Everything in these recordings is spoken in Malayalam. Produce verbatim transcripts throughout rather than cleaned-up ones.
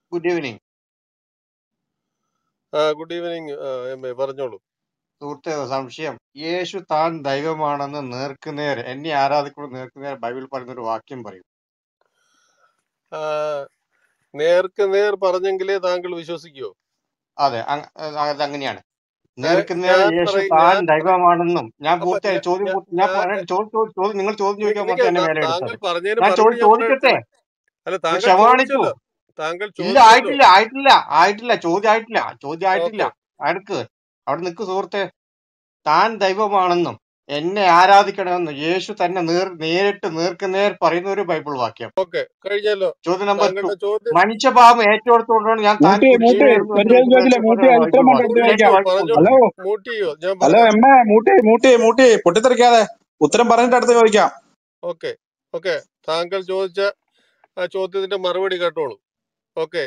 Good evening. Good evening M A പറഞ്ഞോളൂ. സുഹൃത്തെ, സംശയം. യേശു താൻ ദൈവമാണെന്ന് നേർക്കുനേർ എന്നെ ആരാധിക്കുന്ന നേർക്കുനേർ ബൈബിൾ പറയുന്ന ഒരു വാക്യം പറയും. ആ, നേർക്ക് നേർ പറഞ്ഞെങ്കിലേ താങ്കൾ വിശ്വസിക്കുവോ? അതെ, അങ്- അത് അങ്ങനെയാണ്. ഏ, നേർക്കുനേർ ഞാൻ യേശു പറയും താൻ ഞാൻ പറയും ദൈവമാണെന്നും ഞാൻ അപ്പൊ പൂർത്തിയായി ഞാ- ചോദ്യം ഞാ- പൂർത്തി- ഞാൻ ഞാൻ പറയട്ടെ. ചോദ്യം ചോദ്യം ചോദ്യം നിങ്ങൾ ചോദ്യം ചോദിക്കാൻ നിക്ക് മാത്രം എന്നെ നിക്ക് മേലെ താങ്കൾ എടുത്തത്. പറഞ്ഞതിന് ഞാൻ മറുപടി ചോദ്യം ഞാൻ ചോദിക്കട്ടെ. പറയട്ടെ. അല്ല നിങ്ങൾ താങ്കൾ ക്ഷമ കാണിക്കൂ. ചോദിച്ചല്ലോ, താങ്കൾ ഇല്ല, ചോദിച്ചല്ലോ. ആയിട്ടില്ല ആയിട്ടില്ല ആയിട്ടില്ല ചോദ്യം ആയിട്ടില്ല ചോദ്യം ആയിട്ടില്ല. ഓക്കെ അടുക്ക് അവിടെ നിൽക്ക് സുഹൃത്തെ. താൻ ദൈവമാണെന്നും എന്നെ ആരാധിക്കണമെന്നും യേശു തന്നെ നേർ നേരിട്ട് നേർക്കുനേർ പറയുന്ന ഒരു ബൈബിൾ വാക്യം. ഓക്കെ കഴിഞ്ഞല്ലോ. ചോദ്യം നമ്പർ ടു. താങ്കളുടെ ചോദ്യം മനുഷ്യഭാവം ഏറ്റെടുത്തുകൊണ്ടാണ് ഞാൻ താൻ മൂട്ടി മൂട്ടി കുരിശിലായിരുന്നു ഒരു എന്ന് ചോദ്യം ചോദിച്ചില്ല. യേശു മൂട്ടി പറഞ്ഞ അത് ഉത്തരം ബൈബിൾ പറഞ്ഞിട്ട് വാക്യം. അടുത്ത് രണ്ട് ചോദിക്കാം. വാക്യം പറഞ്ഞോളൂ. ഹലോ കൊണ്ടുവന്നു. മൂട്ട് ചെയ്യോ? ഞാൻ ഹലോ പറയാം. എമ്മ മൂട്ടി മൂട്ടി മൂട്ടി പൊട്ടിത്തെറിക്കാതെ ഉത്തരം പറഞ്ഞിട്ട് അടുത്ത് ചോദിക്കാം. ഓക്കെ ഓക്കെ താങ്കൾ ചോദിച്ച ആ ചോദ്യത്തിന്റെ മറുപടി കേട്ടോളൂ. ഓക്കെ,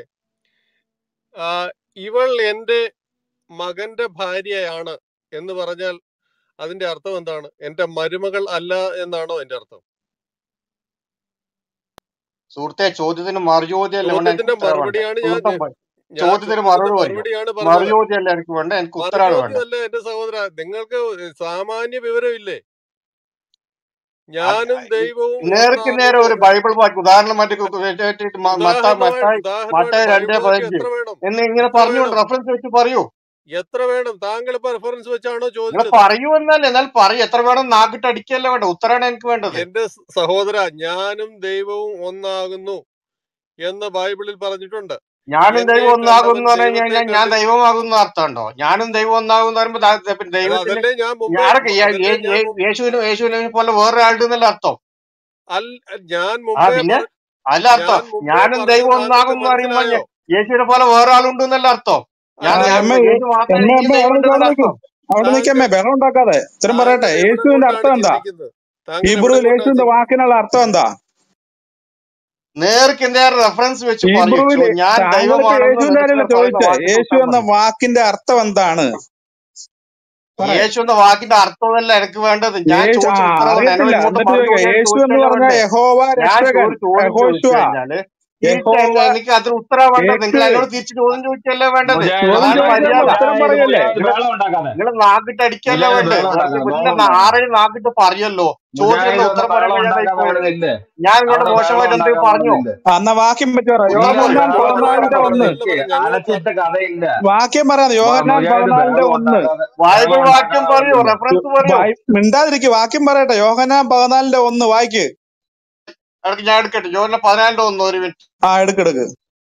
ഇവൾ എന്റെ മകന്റെ ഭാര്യയാണ് എന്ന് പറഞ്ഞാൽ അതിന്റെ അർത്ഥം എന്താണ്? എന്റെ മരുമകൾ അല്ല എന്നാണോ എന്റെ അർത്ഥം? സുഹൃത്തെ, ചോദ്യത്തിന് മറുചോദ്യമല്ല വേണ്ട, എനിക്ക് ചോദ്യത്തിന്റെ ഉത്തരവ് വേണ്ട. മറുപടിയാണ് ഞാൻ സുഹൃത്തം പറ- ഞാൻ ചോദ്യത്തിന് ചോദ്യത്തിന്റെ മറുപടി പറയൂ. മറുപടിയാണ് പറഞ്ഞത്. മറുചോദ്യമല്ല എനിക്ക് വേണ്ട, എനിക്ക് ഉത്തരവാണ് വേണ്ട. മറുചോദ്യമല്ല എന്റെ സഹോദര, നിങ്ങൾക്ക് സാമാന്യ വിവരമില്ലേ? ഞാനും ദൈവവും നേർക്ക് നേരെ ഒരു ഒന്നാകുന്നു. ബൈബിൾ വാക്യം ഉദാഹരണം മറ്റേ കു- കു- മറ്റേ മ- മത്തായി ഉദാഹരണമായി മത്തായി ഉദാഹരണമായിട്ട് മത്തായി ബൈബിൾ രണ്ടേ വാക്യം പതിനഞ്ച് എത്ര വേണം? എന്ന് ഇങ്ങനെ എത്ര പറഞ്ഞുകൊണ്ട് വേണം? റെഫറൻസ് വെച്ച് പറയൂ. എത്ര വേണം? താങ്കൾ ഇപ്പൊ റെഫറൻസ് വെച്ചാണോ നിങ്ങൾ ചോദിച്ചത്? പറയൂ എന്നല്ല, എന്നാൽ പറയൂ. എത്ര വേണം നാക്കിട്ട് അടിക്കല്ല വേണ്ട, ഉത്തരമാണ് എനിക്ക് വേണ്ടത്. എന്റെ സഹോദര, ഞാനും ദൈവവും ഒന്നാകുന്നു എന്ന് ബൈബിളിൽ പറഞ്ഞിട്ടുണ്ട്. ഞാനും എന്നെ ദൈവം ഒന്നാകും കണ്ടവൻ എന്ന് പറഞ്ഞു ദൈവത്തെ കഴിഞ്ഞാൽ ഞാൻ കണ്ടിരിക്കുന്നു. ദൈവമാകുന്ന അർത്ഥമുണ്ടോ? ഞാനും ദൈവം ഒന്നാകും എന്ന് പറയുമ്പോ ദാ- പിന്നെ അത് ദൈവത്തിന് അതല്ലേ ഞാൻ മുമ്പേ ആരൊക്കെ യേ- അതല്ലേ യേ- ഞാൻ യേ- മുമ്പ് യേശുവിനും യേശുവിനെ പോലെ വേറൊരാളുടെ എന്നല്ല അർത്ഥം. അൽ ഞാൻ ആ മുമ്പേ പിന്നെ പറ അല്ല അർത്ഥം. ഞാൻ മുമ്പേ ഞാനും പറഞ്ഞത് ദൈവം താങ്കൾക്ക് ഒന്നാകും എന്ന് പറയുമ്പോ മനസ്സിലായോ? യേശുവിനെ പോലെ വേറൊരാളുണ്ട് എന്നല്ല അർത്ഥം. ഞാൻ അല്ല ആ ദൈവം എമ്മ യേശു മാത്രമേ എമ്മ എനിക്കും എമ്മ ദൈവം അവിടെ നിൽക്കും ഉണ്ടെന്നല്ല അവിടെ നിൽക്കും അർത്ഥം. അവിടെ നിൽക്കമ്മേ താങ്കൾ ബഹളം ഉണ്ടാക്കാതെ ഉത്തരം പറയട്ടെ. താങ്കൾ എവിടെ യേശുവിന്റെ കൊണ്ടാണ് അർത്ഥം എന്താ? ചിന്തിക്കുന്നത്? താങ്കൾ എവിടെ ഹീബ്രുവിൽ കൊണ്ടാ യേശുവിന്റെ ചിന്തി വാക്കിനുള്ള അർത്ഥം എന്താ? നേർക്ക് നേർ റെഫറൻസ് വെച്ച് പറയൂ. ഹീബ്രുവില് ചോ- ഞാൻ താങ്കളിപ്പോ ദൈവമാണെന്ന് യേശുവിന്റെ നേർക്ക് കാര്യമല്ല നേർ പറയുന്ന ചോദിച്ചേ. വാക്കിന്റെ യേശു ഉത്തരം എന്ന പറയൂ. വാക്കിന്റെ അർത്ഥം എന്താണ്? പറയേ. യേശു എന്ന വാക്കിന്റെ അർത്ഥമല്ല എനിക്ക് വേണ്ടത്. ഞാൻ യേശു ആ ചോദിച്ച ഉത്തരവല്ല. എന്നോട് അറിയത്തില്ല. ഇങ്ങോട്ട് എന്നിട്ട് ചോദിക്കാം. മറുചോദ്യം യേശു എന്ന് ചോദിച്ചല്ലേ പറഞ്ഞ വേണ്ടേ? യഹോവ ഞാൻ രക്ഷകൻ, ഒരു ചോദ്യം ചോദിച്ചു യഹോശുവ, കഴിഞ്ഞാല് തിരിച്ച് യഹോവ. എന്നെ- എനിക്ക് അതിന് ഉത്തരവ് വേണ്ടത്. നിങ്ങൾ കേക്ക് എന്നോട് തിരിച്ച് ചോദ്യം ചോദിച്ചല്ലേ വേണ്ടത്. മുജാഹിദ് ചോദ്യം അതാണ് ചോദിച്ചാൽ മുജാഹിദ് മര്യാദ. ഉത്തരം മുജാഹിദ് പറയല്ലേ? മുജാഹിദ് നിങ്ങൾ ബഹളം ഉണ്ടാക്കാതെ നിങ്ങൾ നാക്കിട്ട് അടിക്കല്ലേ മുജാഹിദ് വേണ്ടേ? ബഹളം വെറുതെ ഉണ്ടാക്കാതെ വലിയ ബഹളം നാ- ഉണ്ടാക്കാതെ ആരെയും നാക്കിട്ട് പറയല്ലോ. ചോദ്യത്തിനുള്ള മുജാഹിദ് ഒന്ന് ഉത്തരം പറയാൻ ബഹളം കഴിയാതായി ഉണ്ടാക്കാൻ പോയത്. പോകുന്നില്ലേ? ഞാൻ നിങ്ങളോട് അവിടെ ബഹളം മോശമായിട്ട് എന്തെങ്കിലും ഉണ്ടാക്കാൻ പറഞ്ഞോ? പോകുന്നില്ലേ? ആ, എന്നാ വാക്യം വെച്ച് പറ. ഉത്തരം ഇല്ല പറയൂ. യോഹന്നാൻ ബഹളം ഉത്തരം പറയൂ. പതിനാലിന്റെ ഉണ്ടാക്കാൻ ഒന്ന്. പറഞ്ഞതല്ല നിൽക്കേ. പറഞ്ഞ ഞങ്ങൾ അലച്ചിട്ട് കഥയില്ല. വാക്യം പറയാം. മ- യോഹന്നാൻ മുജാഹിദ് പതിനാലിന്റെ ബഹളം ഒന്ന്. ഉണ്ടാക്കാതെ ബൈബിൾ ബഹളം വാക്യം ഉണ്ടാക്കാൻ പറയൂ. ആവുന്നില്ല. റെഫറൻസ് പറയൂ. മിണ്ടാതിരിക്കും. വാക്യം പറയട്ടെ. യോഹന്നാൻ പതിനാലിന്റെ ഒന്ന് വായിക്ക്. ഇടയ്ക്ക് ഞാൻ എടുക്കട്ടെ. ജോലിനെ പതിനാലിന്റെ ഒന്ന് ഒരു മിനിറ്റ്. ആ എടുക്കെടുക്ക്.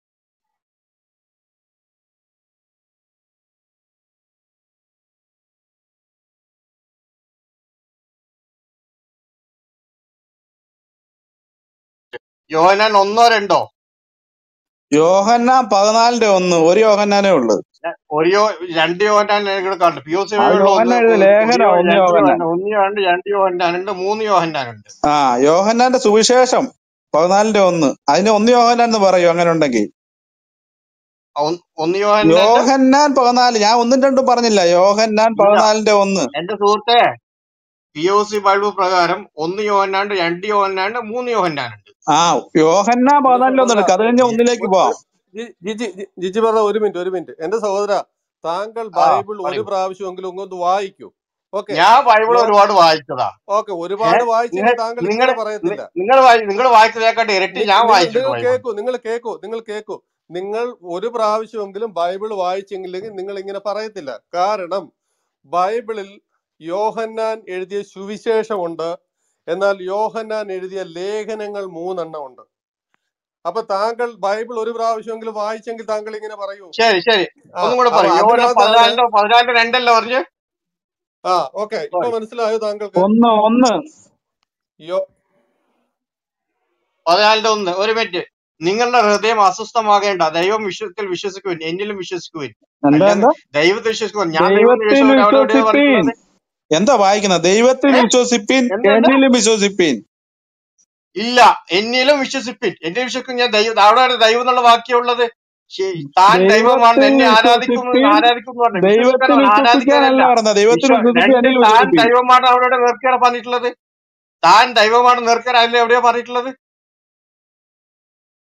യോഹന്നാൻ ഒന്നോ രണ്ടോ? യോഹന്നാൻ പതിനാലിന്റെ ഒന്ന്. ഒരു യോഹന്നാനേ ഉള്ളു. ഒരു യോ രണ്ട് യോഹന്നാൻ നിങ്ങൾ കണ്ടു. പി ഒ സി ആ ബൈബിളിൽ ഒന്ന് യോഹന്നാൻ എഴുതിയ ഒരു ലേഖനം യോ- ഒന്ന് രണ്ട് യോഹന്നാൻ. യോഹന്നാൻ ഒന്ന് യോഹന്നാൻ രണ്ട് യോഹന്നാനുണ്ട് മൂന്ന് യോഹന്നാനുണ്ട്. ആ യോഹന്നാന്റെ സുവിശേഷം പതിനാലിന്റെ ഒന്ന്. അതിന് ഒന്ന് യോഹന്നാൻ എന്ന് പറയൂ അങ്ങനെ ഉണ്ടെങ്കിൽ. ഒന്ന് ഒന്ന് യോഹന്നാന്റെ യോഹന്നാൻ പതിനാല്. ഞാൻ ഒന്നും രണ്ടും പറഞ്ഞില്ല. യോഹന്നാൻ ഇല്ല. പതിനാലിന്റെ ഒന്ന്. എന്റെ സുഹൃത്തെ, പി ഒ സി ബൈബിൾ പ്രകാരം ഒന്ന് യോഹന്നാണ്ട് രണ്ട് യോഹന്നാണ്ട് മൂന്ന് യോഹന്നാനുണ്ട്. ആ യോഹന്നാൻ എന്റെ പതിനാലിന്റെ ഒന്ന് സഹോദര എടുക്കുക. അത് കഴിഞ്ഞ ഒന്നിലേക്ക് ഒരു- പോവാം. ഒരു- ജി- ജിജി ജി- ജിജി പറഞ്ഞ ഒരു മിനിറ്റ് ഒരു മിനിറ്റ് എന്റെ സഹോദര, താങ്കൾ ആ ബൈബിൾ ഒരു പറയൂ. പ്രാവശ്യമെങ്കിലും ഒന്ന് വായിക്കൂ. ഓക്കെ ഞാൻ ബൈബിൾ യോ ഒരുപാട് വായിച്ചതാ. ഓക്കെ ഏ ഒരുപാട് വായിച്ചെങ്കിൽ നിങ്ങൾ താങ്കൾ നിങ്ങൾ ഇങ്ങനെ പറയത്തില്ല. നിങ്ങൾ നിങ്ങൾ വായിച്ചതേക്കാട്ട് ഇരട്ടി ഞാൻ നിങ്ങൾ വായിച്ചിട്ടുണ്ട് നിങ്ങൾ ബൈബിൾ. കേക്കൂ നിങ്ങൾ കേക്കൂ നിങ്ങൾ കേക്കൂ നിങ്ങൾ ഒരു പ്രാവശ്യമെങ്കിലും ബൈബിൾ വായിച്ചെങ്കിലെങ്കിൽ നിങ്ങൾ ഇങ്ങനെ പറയത്തില്ല. കാരണം ബൈബിളിൽ യോഹന്നാൻ എഴുതിയ സുവിശേഷമുണ്ട്, എന്നാൽ യോഹന്നാൻ എഴുതിയ ലേഖനങ്ങൾ മൂന്നെണ്ണം ഉണ്ട്. അപ്പൊ താങ്കൾ ബൈബിൾ ഒരു പ്രാവശ്യമെങ്കിലും വായിച്ചെങ്കിൽ താങ്കൾ ഇങ്ങനെ പറയൂ. ശരി ശരി ആ ഒന്നും കൂടെ അപ്പൊ പറയും. യോഹന്നാൻ അതിനകത്താണ് പതിനാലിന്റെ പതിനാലിന്റെ രണ്ടല്ലോ പറഞ്ഞു. ആ ഓക്കെ ഇപ്പൊ സോറി, മനസ്സിലായോ താങ്കൾക്ക്? ഒന്ന് ഒന്ന് യോ പതിനാലിന്റെ ഒന്ന്. ഒരു മിനിറ്റ്. നിങ്ങളുടെ ഹൃദയം അസ്വസ്ഥമാകേണ്ട. ദൈവം വിശ്വത്തിൽ വിശ്വസിക്കുവിൻ, എന്നിലും വിശ്വസിക്കുവിൻ. എന്താ അല്ലാതെ എന്താ? ദൈവത്തിൽ വിശ്വസിക്കുവിൻ. ഞാൻ ദൈവത്തിൽ ദൈവത്തിൽ വിശ്വസിക്കുവിൻ അവിടെ എവിടെയാ വിശ്വസിപ്പീൻ. പറഞ്ഞിട്ടുള്ളത്? എന്താ വായിക്കുന്നത്? ദൈവത്തിൽ ഏ വിശ്വസിപ്പീൻ, എന്ത് എന്ത് എന്നിലും വിശ്വസിപ്പീൻ. ഇല്ല, എന്നിലും വിശ്വസിപ്പിൻ. എന്നെ വിശ്വസിക്കും ഞാൻ ദൈവം. അവിടെ ദൈവം എന്നുള്ള വാക്യമുള്ളത്. ശരി, താൻ ദൈവമാണെന്ന് ദൈവത്തിൽ എന്നെ ആരാധിക്കുന്നു വിശ്വസിപ്പീൻ. ആരാധിക്കുന്നു പറഞ്ഞു. ദൈവത്തിൽ വിശ്വസിക്കാനാണ്, ആരാധിക്കാനല്ല. വിശ്വസിക്കാനല്ല പറഞ്ഞത്. ദൈവത്തിൽ വിശ്വ വിശ്വസിപ്പീൻ, രണ്ട് എന്നിൽ താൻ വിശ്വസിപ്പീൻ. ദൈവമാണ് അവരോട് നേർക്കേറെ പറഞ്ഞിട്ടുള്ളത്. താൻ ദൈവമാണ് നേർക്കേറെ അതിൽ എവിടെയാ പറഞ്ഞിട്ടുള്ളത്?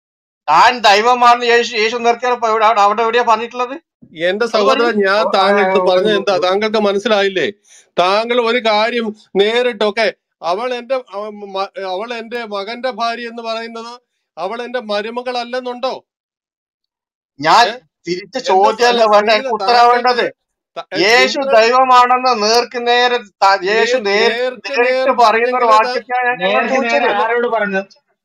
താൻ ദൈവമാണെന്ന് യേശു യേശു നിർത്തിയ അവിടെ എവിടെയാ പറഞ്ഞിട്ടുള്ളത്? എന്റെ അത് പറയൂ. സഹോദരൻ, ഞാൻ താങ്കൾക്ക് പറഞ്ഞത് എന്താ? താങ്കൾക്ക് മനസ്സിലായില്ലേ? താങ്കൾ ഒരു കാര്യം നേരിട്ടൊക്കെ, അവൾ എന്റെ അവ- മ- അവൾ എന്റെ മകന്റെ ഭാര്യ എന്ന് പറയുന്നത് അവൾ എന്റെ മരുമകളല്ലെന്നുണ്ടോ? ഞാൻ ഏ തിരിച്ച് എന്റെ ചോദ്യമല്ല അല്ല വേണ്ട, ശ്രീല എനിക്ക് ഉത്തരവാ വേണ്ടത്. താങ്കൾക്ക് ത- യേശു നിങ്ങൾ ദൈവമാണെന്ന് നേർക്ക് നേരെ ത- യേശു നേ- നേരിട്ട് നേർക്ക് നേർ നേരിട്ട് പറയുന്ന ഒരു പറഞ്ഞെങ്കിലേ താ- വാക്യത്തെയാണ് ഞാൻ ഞങ്ങൾ നേർക്ക് നേരെ ചോദിച്ചത്. ആരോട് പറഞ്ഞു?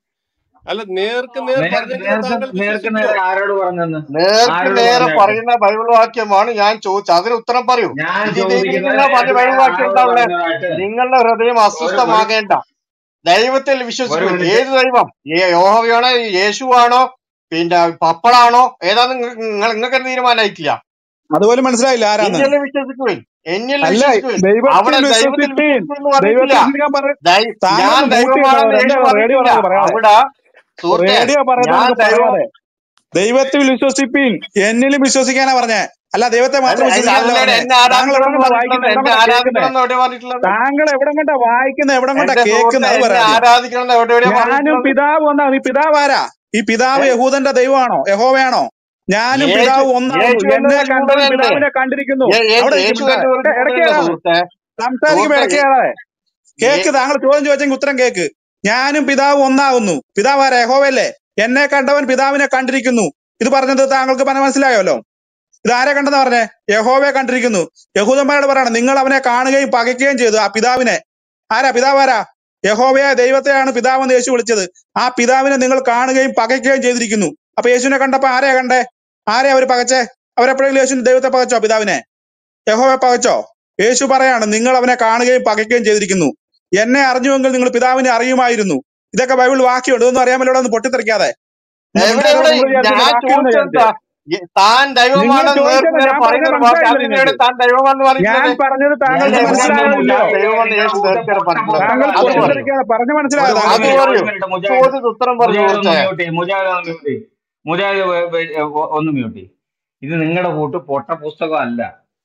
അല്ല നേർക്ക് നേർ നേർക്ക് പറഞ്ഞെങ്കിലേ നേർക്ക് താങ്കൾ നേർക്ക് വിശ്വസിക്കോ? നേരെ ആരോട് പറഞ്ഞെന്ന്? നേർക്ക് ആരോട് നേരെ പറഞ്ഞായിട്ട്? പറയുന്ന ബൈബിൾ വാക്യമാണ് ഞാൻ ചോദിച്ചത്. അതിന് ഉത്തരം പറയൂ. ഞാൻ ഇത് ഇത് ഇതിൽ ചോദിക്കുന്നത് നിങ്ങൾ പറഞ്ഞ നേർക്ക് ബൈബിൾ നേരെ വാക്യം ആരോട് എന്താ ഉള്ളത്? പറഞ്ഞതായിട്ട്? നിങ്ങളുടെ ഹൃദയം ഒരു ഒരു അസ്വസ്ഥമാകേണ്ട. ദൈവത്തിൽ ഒരു വിശ്വസിക്കുവിൻ. മിനിറ്റ്. ഏത് ദൈവം? ഏ- യഹോവയാണോ, യേശുവാണോ, പിന്നെ പപ്പളാണോ, ഏതാന്ന് നിങ്ങൾ നിങ്ങൾക്ക് തീരുമാനമായിട്ടില്ല. അതുപോലെ മനസ്സിലായില്ല ആരാന്ന്. എന്നിൽ വിശ്വസിക്കുവിൻ, എന്നിൽ അല്ല, വിശ്വസിക്കുവിൻ. ദൈവത്തിൽ അവിടെ ദൈവത്തിൽ വിശ്വസിപ്പീൻ. വിശ്വസിക്കുവിൻ എന്ന് പറഞ്ഞിട്ടില്ല. ദൈവത്തിൽ വിശ്വസിക്കാൻ പറ ദൈ- ഞാൻ താങ്കളൊന്ന് മൂട്ട് ചെയ്തോ. ദൈവമാണെന്ന് എന്താ യേശു റേഡിയോ പറഞ്ഞിട്ടില്ല. പറയുന്നത് പറയാതെ, അവിടെ സുഹൃത്തെ, റേഡിയോ പറയുന്നത് ഞാൻ നമുക്ക് ദൈവം പറയാതെ. ദൈവത്തിൽ വിശ്വസിപ്പീൻ, എന്നിലും വിശ്വസിക്കാനാ പറഞ്ഞേ. അല്ല, ദൈവത്തെ അല്ല മാത്രം അല്ല വിശ്വസിക്കാനല്ല അതിലൂടെ പറഞ്ഞേ. എന്നെ താങ്കൾ ആരാധിക്കണം എവിടെ എന്ന് കൊണ്ടാ പറഞ്ഞിട്ടുള്ളത്? വായിക്കുന്നത്, എവിടെ എന്നെ കൊണ്ടാ കേൾക്കുന്നത്? ആരാധിക്കണം എന്ന് എവിടെ പറഞ്ഞിട്ടുള്ളത്? താങ്കൾ എവിടെ കൊണ്ടാ വായിക്കുന്നത്, എവിടെ കൊണ്ടാ എന്റെ സുഹൃത്തെ, കേൾക്കുന്നത്? അത് എന്നെ പറയാം. ആരാധിക്കണം എന്ന് എവിടെ എവിടെയാ ഞാനും പറഞ്ഞിട്ടുള്ളത്? പിതാവ് ഒന്നാണ്. ഈ പിതാവ് ആരാ? ഈ പിതാവ് ഏ? യഹൂദന്റെ ദൈവമാണോ, യഹോവയാണോ? ഞാനും യേശു പിതാവ് ഒന്നാകുന്നു. യേശു എന്നെ എന്നത് കണ്ടവൻ ജൂതനല്ലേ? പിതാവിനെ കണ്ടിരിക്കുന്നു. യേ- യേശു അവിടെ ഇരിക്കും യേശു മിണ്ടാതെ. തന്നെ ഒരു ഇടയ്ക്ക് ജൂതനല്ലേ കയറാതെ സുഹൃത്തെ? സംസാരിക്കുമ്പോ സുഹൃത്തെ ഇടയ്ക്ക് യേ- കയറാതെ കേക്ക്. യേ- താങ്കൾ ചോദ്യം ചോദിച്ചെങ്കിൽ ഉത്തരം കേക്ക്. ഞാനും പിതാവ് ഒന്നാകുന്നു. പിതാവ് ആരാ? യഹോവയല്ലേ? എന്നെ കണ്ടവൻ പിതാവിനെ കണ്ടിരിക്കുന്നു. ഇത് പറഞ്ഞത് താങ്കൾക്ക് പറഞ്ഞ മനസ്സിലായല്ലോ. ഇത് ആരെ കണ്ടെന്ന് പറഞ്ഞേ? യഹോവയെ കണ്ടിരിക്കുന്നു. യഹൂദന്മാരോട് പറയണം, നിങ്ങൾ അവനെ കാണുകയും പകയ്ക്കുകയും ചെയ്തു. ആ പിതാവിനെ ആരാ? പിതാവ് ആരാ? യഹോവയെ, ദൈവത്തെയാണ് പിതാവെന്ന് യേശു വിളിച്ചത്. ആ പിതാവിനെ നിങ്ങൾ കാണുകയും പകയ്ക്കുകയും ചെയ്തിരിക്കുന്നു. അപ്പൊ യേശുവിനെ കണ്ടപ്പോ ആരെയാ കണ്ടേ? ആരെയാ അവര് പകച്ചേ? അവരെപ്പോഴെങ്കിലും യേശുവിന് ദൈവത്തെ പകച്ചോ? പിതാവിനെ, യഹോവയെ പകച്ചോ? യേശു പറയാണ്, നിങ്ങൾ അവനെ കാണുകയും പകയ്ക്കുകയും ചെയ്തിരിക്കുന്നു. എന്നെ അറിഞ്ഞുവെങ്കിൽ നിങ്ങൾ പിതാവിനെ അറിയുമായിരുന്നു. ഇതൊക്കെ ബൈബിൾ വാക്യമുണ്ട്. ഇതൊന്നും അറിയാമല്ലോ. ഒന്ന് പൊട്ടിത്തെറിക്കാതെ. നിങ്ങൾ എവിടെ മിണ്ടാതെ എവിടെ നിങ്ങൾ വിചാരിച്ചത് ഞാൻ വാക്യം ചോദിച്ചത് വിചാരിച്ചേ. യേ- താൻ നിങ്ങൾ ദൈവമാണെന്ന് നേർക്ക് ചോദിച്ചത് നേരെ ഞാൻ പറയുന്ന പറഞ്ഞത് ഒരു വാക്യം. മനസ്സിലായില്ല അതിനെവിടെ നിങ്ങൾക്ക്. താൻ ദൈവമാണെന്ന് ഞാൻ പറഞ്ഞിട്ടുള്ളത്? പറഞ്ഞത് ഇല്ല താങ്കൾക്ക് എന്നെ മനസ്സിലായോ ഞാൻ ഇല്ലയോ? മുജാഹിദേ, ദൈവമെന്ന് നിങ്ങളുടെ യേശു കൂട്ട് നേർച്ചയാണ് പൊട്ട പറഞ്ഞിട്ടുള്ളത്. താങ്കൾ പുസ്തകമല്ല അത് പറയൂ, പൊട്ടിത്തെറിക്കാതെ പറഞ്ഞ ഒരു മനസ്സിലായോ ഒരു അത് താങ്കൾക്ക്? മിനിറ്റ് ഒരു പറയൂ. മിനിറ്റ് മുജാഹിദ് ചോദ്യത്തിന് ഉത്തരം പറയൂ മുജാഹിദ് ഒന്ന് സുഹൃത്തെ. മ്യൂട്ട് ചെയ്യും. മുജാഹിദ് ഒന്ന് മ്യൂട്ട് ചെയ്യും. മുജാഹിദ് വേ- വേ- ഒ- ഒന്ന് മ്യൂട്ട് ചെയ്യും. ഇത് നിങ്ങളുടെ കൂട്ട് പൊട്ട പുസ്തകമല്ല.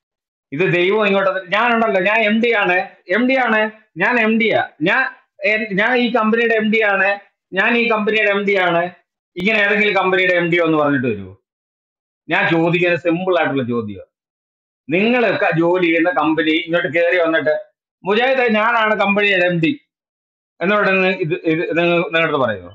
ഇത് ദൈവം ഇങ്ങോട്ട് വന്നിട്ട് ഞാനുണ്ടല്ലോ, ഞാൻ എം ഡി ആണ്, എം ഡി ആണ്, ഞാൻ എം ഡിയാ, ഞാൻ എൻ- ഞാൻ ഈ കമ്പനിയുടെ എം ഡി ആണ്, ഞാൻ ഈ കമ്പനിയുടെ എം ഡി ആണ്. ഇങ്ങനെ ഏതെങ്കിലും കമ്പനിയുടെ എം ഡി എന്ന് പറഞ്ഞിട്ട് വരുമോ? ഞാൻ ചോദിക്കുന്നത് സിമ്പിൾ ആയിട്ടുള്ള ചോദ്യം. നിങ്ങളൊക്കെ ജോലി ചെയ്യുന്ന കമ്പനി ഇങ്ങോട്ട് കയറി വന്നിട്ട് മുജാഹിദ് ഞാനാണ് കമ്പനിയുടെ എം ഡി എന്നോട് നി- ഇത് ഇത് നിങ്ങളടുത്ത് പറയുമോ?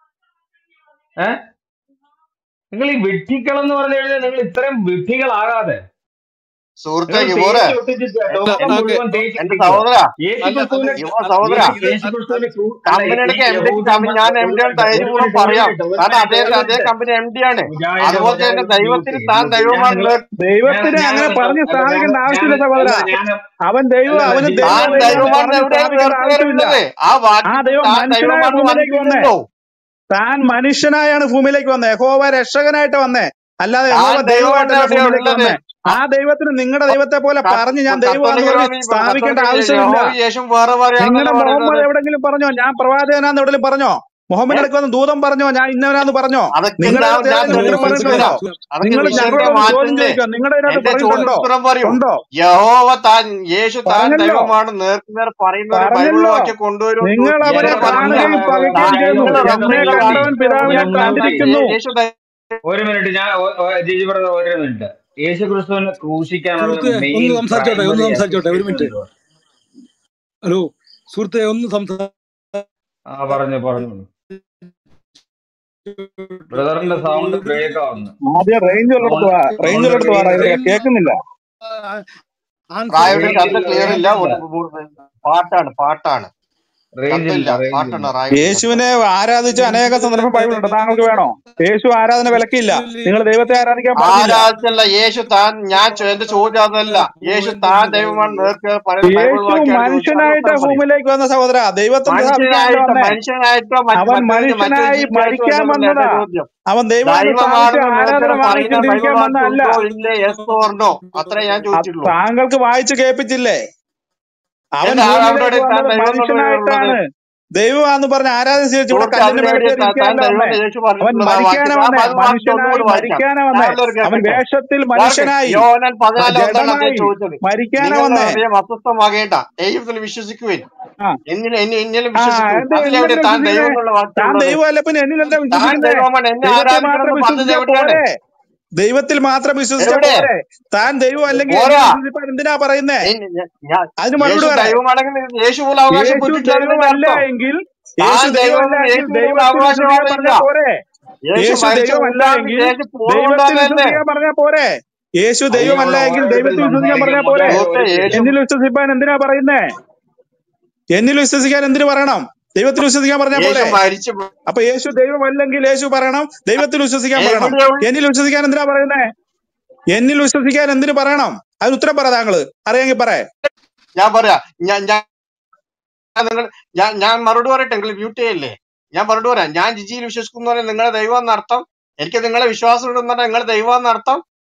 ഏഹ് നിങ്ങൾ ഈ വിഡ്ഢികൾ എന്ന് പറഞ്ഞു കഴിഞ്ഞാൽ നിങ്ങൾ ഇത്രയും വിഡ്ഢികളാകാതെ സുഹൃത്തെ നിങ്ങൾ ഗിബോറെ, തേച്ച് ഒട്ടിച്ചിട്ട് എന്റെ ലോകം ഓക്കെ. മുഴുവൻ തേച്ച് എന്റെ ഒട്ടിക്കുക. സഹോദര, യേശു അല്ല അല്ല ക്രിസ്തുവിനെ ഇത് യുവ അല്ല സഹോദര, ഇത് യേശു ഇത് യേശു അല്ല ക്രിസ്തുവിനെ അല്ല ക്രൂ- അല്ല ഈ കമ്പനിയുടെ എം ഡിക്ക് യഹൂദന്മാർ ഞാൻ എം ഒരു ഡി മിനിറ്റ് ഒരു ധൈര്യപൂർവ്വം മിനിറ്റ് ഒരു പറയാം. മിനിറ്റ് ഒരു കാരണം മിനിറ്റ് അദ്ദേഹം ഒരു അതേ മിനിറ്റ് കമ്പനി എം ഡി ആണ്. മുജാഹിദ് അതുപോലെ തന്നെ മുജാഹിദ് ഒന്ന് മ്യൂട്ട് ദൈവത്തിന് ചെയ്യും. താൻ മ്യൂട്ട് ചെയ്യും. ഞാൻ ദൈവമാണെന്ന് നിങ്ങൾ നേർ- ദൈവത്തിന് ഞാൻ അങ്ങനെ ഞാൻ പറഞ്ഞ് അല്ല ഞാൻ സ്ഥാപിക്കേണ്ട ഞാൻ ആവശ്യമില്ല സഹോദര. അല്ല ഞാൻ അവൻ ദൈവം, അല്ലല്ല അവന് ജി- ദൈവം താൻ അല്ല ദൈവം എന്ന് ദൈവമാണെന്ന് പറഞ്ഞ് എവിടെയാണ് സ്ഥാപിക്കേണ്ട ആവശ്യമില്ല. നേർക്കുള്ളത്? ആ ആ വാക്യത്തിൽ ദൈവം താൻ മനുഷ്യനായ ദൈവമാണെന്ന് ഭൂമിയിലേക്ക് വന്നേ. വന്നിട്ടില്ലല്ലോ. താൻ മനുഷ്യനായാണ് ഭൂമിയിലേക്ക് വന്നേ. യഹോവ രക്ഷകനായിട്ട് വന്നേ, അല്ലാതെ താൻ യഹോവ ദൈവമെന്ന് ദൈവമായിട്ടല്ല എവിടെയാ ഭൂമിയിലേക്ക് ഉള്ളത്? വന്നേ. ആ ദൈവത്തിന് നിങ്ങളുടെ ദൈവത്തെ പോലെ പറഞ്ഞ് ഞാൻ ദൈവമാണെന്ന് പറഞ്ഞ് കത്തോലിക്കർ സ്ഥാപിക്കേണ്ട കത്തോലിക്കർ ആവശ്യമില്ല. യഹോവ യേശുവും വേറെ നിങ്ങളുടെ പറയാണെന്നല്ലേ പറയുന്നത്. മുഹമ്മദ് എവിടെങ്കിലും പറഞ്ഞോ ഞാൻ പ്രവാചകനാന്ന് എവിടെങ്കിലും പറഞ്ഞോ? മുഹമ്മദ് ഏ അടുക്ക് വന്ന് ദൂതം പറഞ്ഞോ ഞാൻ ഇന്നവനാന്ന് പറഞ്ഞോ? അതൊക്കെ നിങ്ങളുടെ ഞാൻ അതിനകത്ത് ഞാൻ ഏതെങ്കിലും ഉത്തരം തെളിയിച്ചിട്ട് പറഞ്ഞിട്ടുണ്ടോ? തരാം. അതൊക്കെ നിങ്ങൾ വിഷയത്തെ ഞങ്ങളോട് ഒന്ന് ചോദ്യം മാറ്റണ്ടേ? ചോദിക്കുക. നിങ്ങളുടെ അതിനകത്ത് എന്റെ ചോദ്യത്തിന് പറഞ്ഞിട്ടുണ്ടോ? ഉത്തരം പറയൂ. ഉണ്ടോ? യഹോവ താൻ യേശു താൻ പറഞ്ഞല്ലോ, ദൈവമാണ് നേർക്കുനേർ പറയുന്ന ഒരു ബൈബിൾ പറഞ്ഞല്ലോ. വാക്യം കൊണ്ടുവരും. നിങ്ങൾ അവനെ ഇതുവരെ പറഞ്ഞില്ല. കാണുകയും പകയ്ക്കുകയും ചെയ്തു. നിങ്ങൾ എന്നെ റഫറൻസ് കണ്ടവൻ പിതാവിനെ ഒന്ന് മ്യൂട്ട് ചെയ്യും. കണ്ടിരിക്കുന്നു. യേശു ദൈ- ഒരു മിനിറ്റ് ഞാൻ ഒ- ഒ- ജിജി ബ്രദർ ഒരു മിനിറ്റ്. യേശു ക്രിസ്തുവിനെ ക്രൂശിക്കാനുള്ള സുഹൃത്തെ ഒന്ന് മെയിൻ സംസാരിച്ചോട്ടെ ഒന്ന് പ്രൈമറി സംസാരിച്ചോട്ടെ ഒരു മിനിറ്റ്. എന്തുവാ? ഹലോ സുഹൃത്തെ ഒന്ന് സംസാരിച്ചോട്ടെ. ആ പറഞ്ഞു പറഞ്ഞു ബ്രദറിന്റെ സൗണ്ട് ബ്രേക്ക് ആവുന്നു. ആദ്യം റേഞ്ച് ഉള്ളിടത്ത് വാ, റേഞ്ച് സൗണ്ട് ഉള്ളിടത്ത് വാ. റേഞ്ച് റേഞ്ച് കേൾക്കുന്നില്ല. ആൻസർ റായുടെ റേഞ്ച് ശബ്ദം ഇല്ല ക്ലിയർ റേഞ്ച് ഇല്ല. ഇല്ല ഒരു- ഒരു- പാട്ടാണ് പാട്ടാണ് റേഞ്ച് ശബ്ദമില്ല. ഇല്ല റേഞ്ച് പാട്ടാണ് ഇല്ല. റായുടെ ശബ്ദം. യേശുവിനെ ആരാധിച്ച അനേക സന്ദർഭം ബൈബിളുണ്ട്. താങ്കൾക്ക് വേണോ? യേശു ആരാധന വിലക്കില്ല. നിങ്ങൾ ദൈവത്തെ ആരാധിക്കാൻ പറഞ്ഞില്ല. ആരാധനല്ല യേശു താൻ. ഞാൻ ചോ- എന്റെ ചോദ്യം അതല്ല. യേശു താൻ ദൈവമാണ് നേർക്ക് പറയുന്ന ബൈബിൾ യേശു വാക്യാണ് ചോദിച്ചത്. അതിന് മനുഷ്യനായിട്ട് ഉത്തരം പറയും. ഭൂമിയിലേക്ക് വന്ന സഹോദര, ദൈവത്തെ സ്ഥാപിക്കാനല്ല മനുഷ്യനായിട്ടോ വന്നേ. മനുഷ്യനായിട്ടോ മറ്റ് അവൻ മറ്റൊരു മറ്റൊരു മനുഷ്യനായി ജീവിയായിട്ടോ മരിക്കാൻ എന്നതല്ല എന്റെ വന്നതാ. ചോദ്യം. അവൻ ദൈവമാണെന്ന് സ്ഥാപിച്ച് ദൈവമാണെന്ന് ആരാധന നേർച്ചയുടെ പറയുന്ന ബൈബിൾ വാങ്ങിക്കൊണ്ടിരിക്കാൻ വാക്യം വന്നതല്ല. ഉണ്ടോ ഇല്ലേ? യെസ് ഓർണോ? അത്രേ ഞാൻ അത് ചോദിച്ചിട്ടുള്ളൂ. താങ്കൾക്ക് വായിച്ചു കേൾപ്പിച്ചില്ലേ? അവൻ എന്താ അവിടെ ഭൂമിയിലേക്ക് താൻ വന്നത് ദൈവം എന്നുള്ള ഉള്ളത്? മനുഷ്യനായിട്ടാണ്. ദൈവമാന്ന് പറഞ്ഞ് ആരാധന സ്വീകരിച്ച് ഇവിടെ സുഹൃത്തെ കല്ലിന്റെ മേലെ അതിലെവിടെയാ കയറി താ- താൻ ഇരിക്കാനല്ല വന്നേ. ദൈവം യേശു അവൻ പറഞ്ഞിട്ടുള്ളത് ആ മരിക്കാനാ വാക്യം? ആ വന്നേ, അത് വാക്യം മനുഷ്യനായി ഒന്നുകൂടി വായിക്കാം. മരിക്കാനാ വന്നേ. ഞാനുള്ളൊരു അവൻ കേൾക്കട്ടെ. വേഷത്തിൽ കേൾക്ക്. മനുഷ്യനായി യോഹന്നാൻ പതിനാല് ഒന്നാണ് അദ്ദേഹം ജഡമായി ചോദിച്ചത്. മരിക്കാനാ നിങ്ങളുടെ വന്നേ. ഹൃദയം അസ്വസ്ഥമാകേണ്ട, ദൈവത്തിൽ വിശ്വസിക്കുവിൻ, ആ എന്നിൽ എന്നെ എന്നിലും ആ വിശ്വസിക്കൂ. എന്ത് അതിലെവിടെ എന്നിലല്ലേ താൻ വിശ്വസിക്കുന്നേ? ദൈവം എന്നുള്ള വാക്യം താൻ ഉള്ളത്? ദൈവമല്ല പിന്നെ എന്നിലെന്താ താൻ വിശ്വസിക്കുന്നേ? ദൈവമാണ്, എന്നെ ദൈവത്തിൽ ആരാധിക്കണം മാത്രം എന്ന് പറഞ്ഞത് വിശ്വസിച്ചാ എവിടെയാണ്? പോരെ? ദൈവത്തിൽ മാത്രം വിശ്വസിച്ചാ എവിടെ പോരെ? താൻ ദൈവം അല്ലെങ്കിൽ എന്നിൽ പോരാ? വിശ്വസിപ്പാൻ എന്തിനാ പറയുന്നേ? എൻ- ഞ- ഞാൻ അതിന് യേശു മറുപടി പറ. ദൈവമാണെങ്കിൽ യേശു പോലെ യേശു അവകാശപ്പെട്ടിട്ടാണ് ഇതിന്റെ ദൈവമല്ല അർത്ഥം. എങ്കിൽ താൻ യേശു ദൈവമല്ല ദൈവമെന്ന് എങ്കിൽ യേശു പോലെ ദൈവത്തിൽ വിശ്വസിക്കാൻ അവകാശവാദമില്ല. പറഞ്ഞാ പോരെ? യേശു യേശു മരിച്ച ദൈവമല്ല നൂറ്റാണ്ടിൽ എങ്കിൽ യേശു ദൈവത്തിൽ പൂർവ്വമുണ്ടാകല്ലേ? വിശ്വസിക്കാൻ പറഞ്ഞാ പോരെ? യേശു അയ്യോ, ദൈവമല്ല ഇവിടെ എങ്കിൽ ഓരോരുത്തർ ദൈവത്തിൽ വിശ്വസിക്കാൻ സംസാരിക്കും. പറഞ്ഞാ പോരെ? മുജാഹിദ് സുഹൃത്തെ, ഒരു യേശു മിനിറ്റ്. എന്നിൽ വിശ്വസിപ്പാൻ എന്തിനാ പറയുന്നേ? എന്നിൽ വിശ്വസിക്കാൻ എന്തിനു പറയണം? ദൈവത്തിൽ വിശ്വസിക്കാൻ പറഞ്ഞാ യേശു പോരെ? മരിച്ചു അപ്പൊ യേശു ദൈവമല്ലെങ്കിൽ യേശു പറയണം ദൈവത്തിൽ വിശ്വസിക്കാൻ പറയണം. എവിടെയുള്ള എന്നിൽ വിശ്വസിക്കാൻ എന്തിനാ പറയുന്നേ? എന്നിൽ വിശ്വസിക്കാൻ എന്തിനു പറയണം? അതിന് ഉത്തരം പറ. താങ്കള് അറിയാമെങ്കിൽ പറ. ഞാൻ പറയാ ഞാൻ ഞാൻ നിങ്ങൾ ഞാൻ ഞാൻ മറുപടി പറയട്ടെ, നിങ്ങൾ മ്യൂട്ട് ചെയ്യല്ലേ? ഞാൻ മറുപടി പറയാം. ഞാൻ ജിജിയിൽ വിശ്വസിക്കുന്ന പറഞ്ഞാൽ നിങ്ങളെ ദൈവം എന്നർത്ഥം. എനിക്ക് നിങ്ങളെ വിശ്വാസം ഉണ്ടെന്ന് പറഞ്ഞാൽ നിങ്ങളെ ദൈവം എന്നർത്ഥം.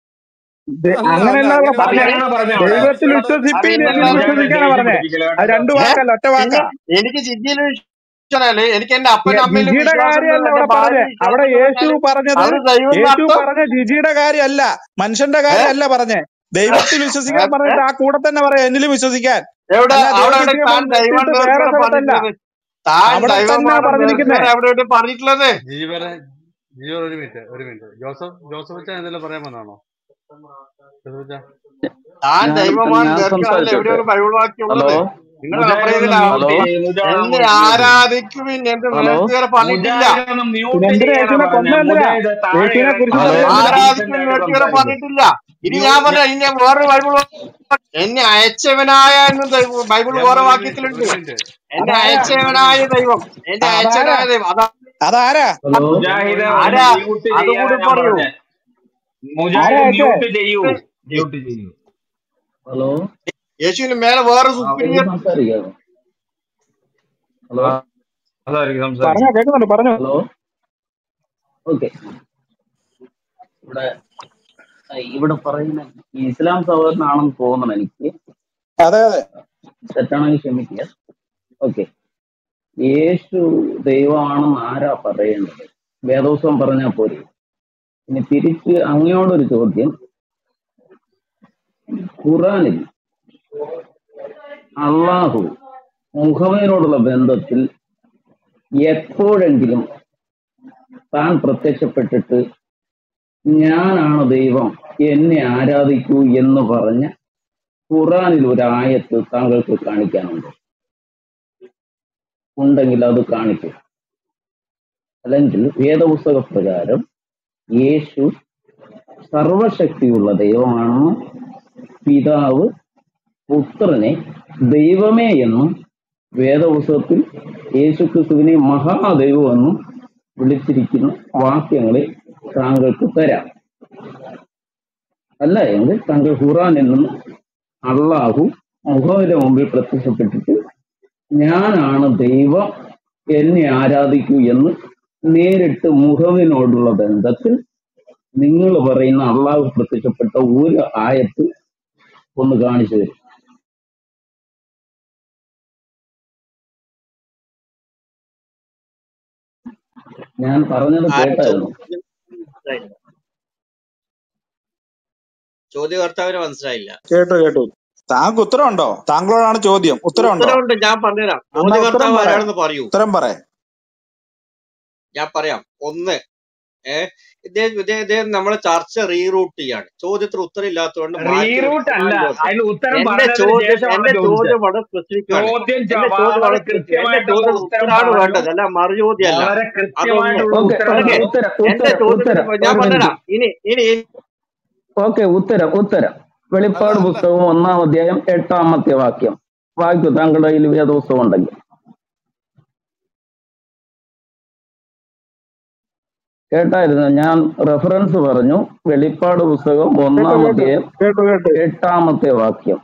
ദേ- അല്ല അല്ല അങ്ങനെയല്ല ഇവിടെ അങ്ങനെ പറഞ്ഞേ. അങ്ങനെയാണ് പറഞ്ഞ അവിടെ. ദൈവത്തിൽ അവിടെ വിശ്വസിപ്പിൻ അറിയില്ലല്ലോ. എന്നിൽ മുജാഹിദ് വിശ്വസിക്കാനാ ദേഷ്യം പറഞ്ഞേ. പിടിപ്പിക്കല അത് കേട്ടോ. രണ്ടു ഏ വാക്കല്ല, ഒറ്റ പിന്നെ വാക്കാ. എനിക്ക് ജിജിയിൽ വിശ്വസിച്ചാലേ എനിക്ക് എന്റെ അപ്പനും അമ്മയിലും ജിജിയുടെ വിശ്വാസം ഉണ്ട്, കാര്യമല്ല എന്റെ അവിടെ ഭാര്യ പറഞ്ഞേ. അവിടെ വിശ്വാസം യേശു പറഞ്ഞാല് പറഞ്ഞത് അവര് ദൈവം യേശു എന്നർത്ഥം. പറഞ്ഞ ജിജിയുടെ കാര്യമല്ല, മനുഷ്യന്റെ ഏ കാര്യമല്ല പറഞ്ഞേ. ദൈവത്തിൽ വിശ്വസിക്കാൻ ഏ? പറഞ്ഞിട്ട് ആ കൂടെ തന്നെ പറയാം എന്നിൽ വിശ്വസിക്കാൻ. എവിടെ അല്ല അവിടെ ദൈവത്തിൽ എവിടെ താൻ വിശ്വസിക്കാൻ ദൈവം നിർത്തിയിട്ട് നേർക്ക് വേറെ വേറെ സ്ഥലത്തല്ല, പറഞ്ഞിട്ടുള്ളത്? താൻ അവിടെ തന്നെ ദൈവമാണെന്ന് നേർക്ക് പറഞ്ഞിരിക്കുന്നേ. വേറെ എവിടെ എവിടെ പറഞ്ഞിട്ടുള്ളത്? ജിജി പറ ജിജി പറ ഒരു മിനിറ്റ് ഒരു മിനിറ്റ് ജോസഫ് ജോസഫ് അച്ഛൻ എന്തെങ്കിലും പറയാൻ വന്നാണോ? ജോസഫ് അച്ഛൻ താൻ ഞാൻ ദൈവമാണ് ഞാൻ നേർക്ക് അതിൽ സംസാരിച്ചോട്ടെ? എവിടെയാണ് ബൈബിൾ വാക്യം ഹലോ ഉള്ളത്? നിങ്ങൾ മുജാഹിദ് ഒന്ന് പറയുന്നില്ല ഹലോ മ്യൂട്ട് ചെയ്യും. മുജാഹിദ് എന്നെ അങ്ങോട്ട് മ്യൂട്ട് ചെയ്യും. ആരാധിക്കുവിൻ എന്ന് ഹലോ നേർക്ക് വേറെ പറഞ്ഞിട്ടില്ല. മുജാഹിദ് ഒന്ന് പിന്നെ മ്യൂട്ട് എന്തിനാ ചെയ്യാനാ യേശുവിനെ പറഞ്ഞ. കൊന്ന എന്തിനാ? മുജാഹിദ് താഴെ യേശുവിനെ ഇറങ്ങി കുറിച്ച് ഹലോ പറയാൻ എന്തിനാ? ആരാധിക്കും ഡീസന്റ് ആയിട്ട് നേർക്ക് വേറെ സംസാരിക്കും. പറഞ്ഞിട്ടില്ല. ഇനി മ്യൂ- ഞാൻ ഞ- പറഞ്ഞ ഇനി വേറൊരു ബൈബിൾ എന്നെ അയച്ചവനായ എന്ന് ദൈവം- ബൈബിൾ ഞാൻ വേറെ ഒരു മിനിറ്റ് വാക്യത്തിലുണ്ട്. ഒരു മിനിറ്റ് എന്നെ അതാരാ? അയച്ചവനായ ദൈവം, എന്നെ അതാരാ? അയച്ചവനായ ദൈവം അതാ അതാരാ? ഹലോ ഞാൻ മുജാഹിദ് ഒരു ഒന്ന് ആരാ? മ്യൂട്ട് അതുകൂടി ചെയ്യാനാ ഞാൻ പറയൂ. പറഞ്ഞ. ആരാ മുജാഹിദ് അയച്ചേ? മ്യൂട്ട് ചെയ്യൂ. മ്യൂട്ട് ചെയ്യൂ. ഹലോ യേശുവിന് മേലെ വേറെ ആ, സുപ്പീരിയർ എനിക്ക് സംസാരിക്കാമോ? ഹലോ ആ, അതായിരിക്കും പറഞ്ഞോ, സംസാരിക്കും. കേൾക്കുന്നുണ്ട്, പറഞ്ഞോ. Hello okay. ഇവിടെ ഇവിടെ പറയുന്ന ഈ ഇസ്ലാം സഹോദരനാണെന്ന് തോന്നണം എനിക്ക്. അതെ അതെ. തെറ്റാണെങ്കിൽ ക്ഷമിക്കുക. ഓക്കെ. യേശു ദൈവമാണെന്ന് ആരാ പറയേണ്ടത്? വേദോത്സവം പറഞ്ഞാൽ പോരെ? ഇനി തിരിച്ച് അങ്ങയോടൊരു ചോദ്യം. ഖുറാനിൽ അള്ളാഹു മുഹമ്മദിനോടുള്ള ബന്ധത്തിൽ എപ്പോഴെങ്കിലും താൻ പ്രത്യക്ഷപ്പെട്ടിട്ട് ഞാനാണ് ദൈവം എന്നെ ആരാധിക്കൂ എന്ന് പറഞ്ഞ ഖുറാനിൽ ഒരു ആയത്ത് താങ്കൾക്ക് കാണിക്കാനുണ്ടോ? ഉണ്ടെങ്കിൽ അത് കാണിക്കും. അല്ലെങ്കിൽ വേദപുസ്തക പ്രകാരം യേശു സർവശക്തിയുള്ള ദൈവമാണെന്നും പിതാവ് പുത്രനെ ദൈവമേ എന്നും വേദപുസ്തകത്തിൽ യേശു ക്രിസ്തുവിനെ മഹാദൈവമെന്നും വിളിച്ചിരിക്കുന്ന വാക്യങ്ങളെ താങ്കൾക്ക് തരാം. അല്ല എങ്കിൽ താങ്കൾ ഖുറാനിൽ നിന്ന് അള്ളാഹു മുഹമ്മദിന്റെ മുമ്പിൽ പ്രത്യക്ഷപ്പെട്ടിട്ട് ഞാനാണ് ദൈവം എന്നെ ആരാധിക്കൂ എന്ന് നേരിട്ട് മുഹമ്മദിനോടുള്ള ബന്ധത്തിൽ നിങ്ങൾ പറയുന്ന അള്ളാഹു പ്രത്യക്ഷപ്പെട്ട ഒരു ആയത്ത് ഒന്ന് കാണിച്ചു തരും. ഞാൻ പറഞ്ഞത് ആരാ കേട്ടായിരുന്നു. ചോദ്യം മനസ്സിലായില്ല. ചോദ്യകർത്താവിന് മനസ്സിലായില്ല. കേട്ടു കേട്ടു. താങ്കൾക്ക് ഉത്തരവുണ്ടോ? താങ്കളോടാണ് ചോദ്യം. ഉത്തരവുണ്ടോ? ഉത്തരവുണ്ട്, ഞാൻ പറഞ്ഞുതരാം. എന്നാ ഉത്തരം ചോദ്യകർത്താവ് പറ. ആരാണെന്ന് പറയൂ. ഉത്തരം പറ. ഞാൻ പറയാം. ഒന്ന്, ഏഹ് ഇദ്ദേഹം ഇദ്ദേഹം ഇദ്ദേഹം നമ്മളെ ചർച്ച റീറൂട്ട് ചെയ്യാണ്. ചോദ്യത്തിന് ഉത്തരം ഇല്ലാത്തതുകൊണ്ട് മാറ്റി റീറൂട്ട് അല്ല, നിർത്തുവാൻ ചോദിച്ചു. അതിന് ഉത്തരം എന്റെ പറഞ്ഞതിന് ചോദ്യം ശേഷമാണ് എന്റെ ചോദിച്ചത്. ചോദ്യം വളരെ സ്പെസിഫിക് ആണ്. ചോദ്യം എന്റെ ച- ചോദ്യം വളരെ വളരെ സ്പെസിഫിക്. എന്റെ കൃത്യമായിട്ടുള്ള ചോദ്യം ഉത്തരം ഉത്തരാണ് പറഞ്ഞു. വേണ്ടത്, അല്ല മറുചോദ്യമല്ല. വളരെ അതൊന്ന്. കൃത്യമായിട്ടുള്ള ഓക്കെ ഉത്തരം ഓക്കെ പറഞ്ഞു. ഉത്തരം എന്റെ ഉത്തരം ചോദ്യത്തിന് ഉത്തരം ഞാൻ ഒരു മിനിറ്റ്. പറഞ്ഞുതരാം. ഇനി ഇനി ഇനി ഓക്കെ ഉത്തരം ഉത്തരം അല്ല വെളിപ്പാട് അല്ല പുസ്തകം ഒന്നാം അധ്യായം എട്ടാമത്തെ വാക്യം വായിക്കൂ. താങ്കളുടെ കയ്യിൽ വേദപുസ്തകം ഉണ്ടെങ്കിൽ കേട്ടായിരുന്നു. ഞാൻ റെഫറൻസ് പറഞ്ഞു. വെളിപ്പാട് പുസ്തകം കേട്ടു ഒന്നാം കേട്ടു അധ്യായം കേട്ടു കേട്ടു. എട്ടാമത്തെ വാക്യം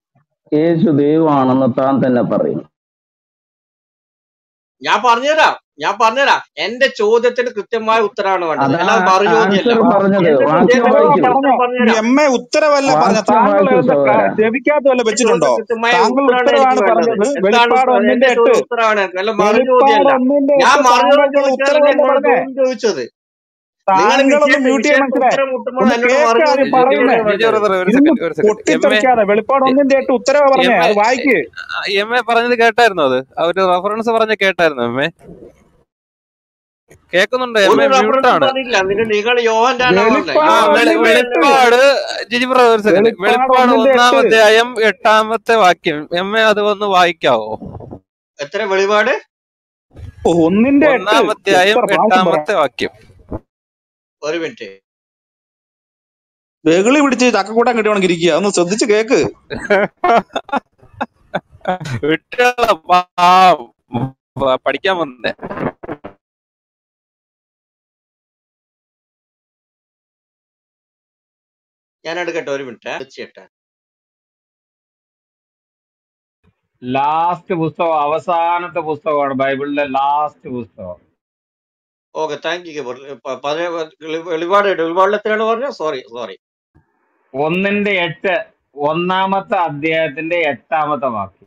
യേശു ദൈവമാണെന്ന് താൻ തന്നെ പറയുന്നു. ഞാൻ പറഞ്ഞുതരാം. ഞാൻ പറഞ്ഞുതരാം. എന്റെ ചോദ്യത്തിന് കൃത്യമായ ഉത്തരമാണ് വേണ്ടത്, അതാണ് അല്ലാതെ മറുചോദ്യമല്ല. ആൻസർ പറഞ്ഞത്. എന്റെ വാക്യം ചോദ്യത്തിന് ഉത്തരവ് വായിക്കൂ, കൃത്യമായ ഉത്തരം പറഞ്ഞോ. പറഞ്ഞുതരാം. എം എ ഉത്തരവല്ല പറഞ്ഞ. വാക്യം താങ്കൾ വായിക്കൂ എന്താ സഹോദര. ചെവിക്കകത്ത് വല്ല എന്റെ വെച്ചിട്ടുണ്ടോ? ചോദ്യത്തിന് കൃത്യമായ താങ്കൾ ഉത്തരമാണ് എനിക്ക് ഉത്തരവാണ് വേണ്ടത്. പറഞ്ഞത്. എന്താണ് വെളിപ്പാട് ഉത്തരം? ഒന്നിന്റെ എന്റെ എട്ട് ചോദ്യം ഉത്തരമാണ്, അല്ല വെളിപ്പാട് മറുചോദ്യമല്ല. ഒന്നിന്റെ ഞാൻ എട്ട് മറുചോദ്യം താങ്കൾക്കുള്ള ചോദിച്ചാലല്ലേ ഉത്തരവല്ല എന്നോട് പറഞ്ഞേ. ചോദ്യം ചോദിച്ചത്. നിങ്ങൾ താങ്കളൊന്ന് വിഷയം മ്യൂട്ട് ചെയ്യാൻ വിഷയത്തിന് മനസ്സിലായി. ഉത്തരം മുട്ടുമ്പോൾ ഒന്ന് എന്നോട് കേക്ക് മറുചോദ്യം ആദ്യം ജിജി പറയുന്നേ. ചോദിക്കുകയാണ് ജിജി വേണ്ടത്. ബ്രദർ ഒരു ഇന്ന് സെക്കൻഡ് ഒരു സെക്കൻഡ് എം എ പൊട്ടിത്തെറിക്കാതെ വെളിപ്പാട് ഒന്നിന്റെ എട്ട് ഉത്തരവ് പറഞ്ഞേ. എം എ അത് വായിക്ക്. എം എ പറഞ്ഞത് കേട്ടായിരുന്നു. അത് അവര് റെഫറൻസ് പറഞ്ഞ കേട്ടായിരുന്നു. എം എ കേൾക്കുന്നുണ്ട്. എം ഒരു എ റെഫറൻസും മ്യൂട്ടാണ്. പറഞ്ഞില്ല. നിങ്ങൾ നിങ്ങൾ യോഹന്നാണ് പറഞ്ഞത്. ആ വെളിപ്പാട് വെളി- ഒന്നിന്റെ യോഹന്നാണ് എട്ട് വെളിപ്പാട് ജിജി ബ്രദർ ഒരു സെക്കൻഡ് വെളിപ്പാട് വെളിപ്പാട് ഒന്നിന്റെ ഒന്നാം എട്ട് അധ്യായം എട്ടാമത്തെ വാക്യം. എം എ അത് ഒന്ന് വായിക്കാവോ? എത്ര വെളിപാട്? ഒന്നിന്റെ എട്ട് ഒന്നാം അധ്യായം എത്ര പ്രാവശ്യം പറയാം. എട്ടാമത്തെ വാക്യം. ഒരു മിനിറ്റ്. വെകിളി പിടിച്ച് ചക്കക്കൂട്ടം കിട്ടിയോണെങ്കിൽ ഇരിക്കുക. ഒന്ന് ശ്രദ്ധിച്ച് കേക്ക്. വിട്ടുകള പാവം. വ- പഠിക്കാൻ വന്നേ. ഞാൻ എടുക്കട്ടെ, ഒരു മിനിറ്റ് വെച്ചിട്ടെ. ലാസ്റ്റ് പുസ്തകം, അവസാനത്തെ പുസ്തകമാണ് ബൈബിളിലെ ലാസ്റ്റ് പുസ്തകം. Okay, thank you. പഴയ വെളിപാട് വെളിപാടിൽ എത്രയാണ് പറഞ്ഞത്? സോറി സോറി ഒന്നിന്റെ എട്ട്, ഒന്നാമത്തെ അധ്യായത്തിന്റെ എട്ടാമത്തെ വാക്യം.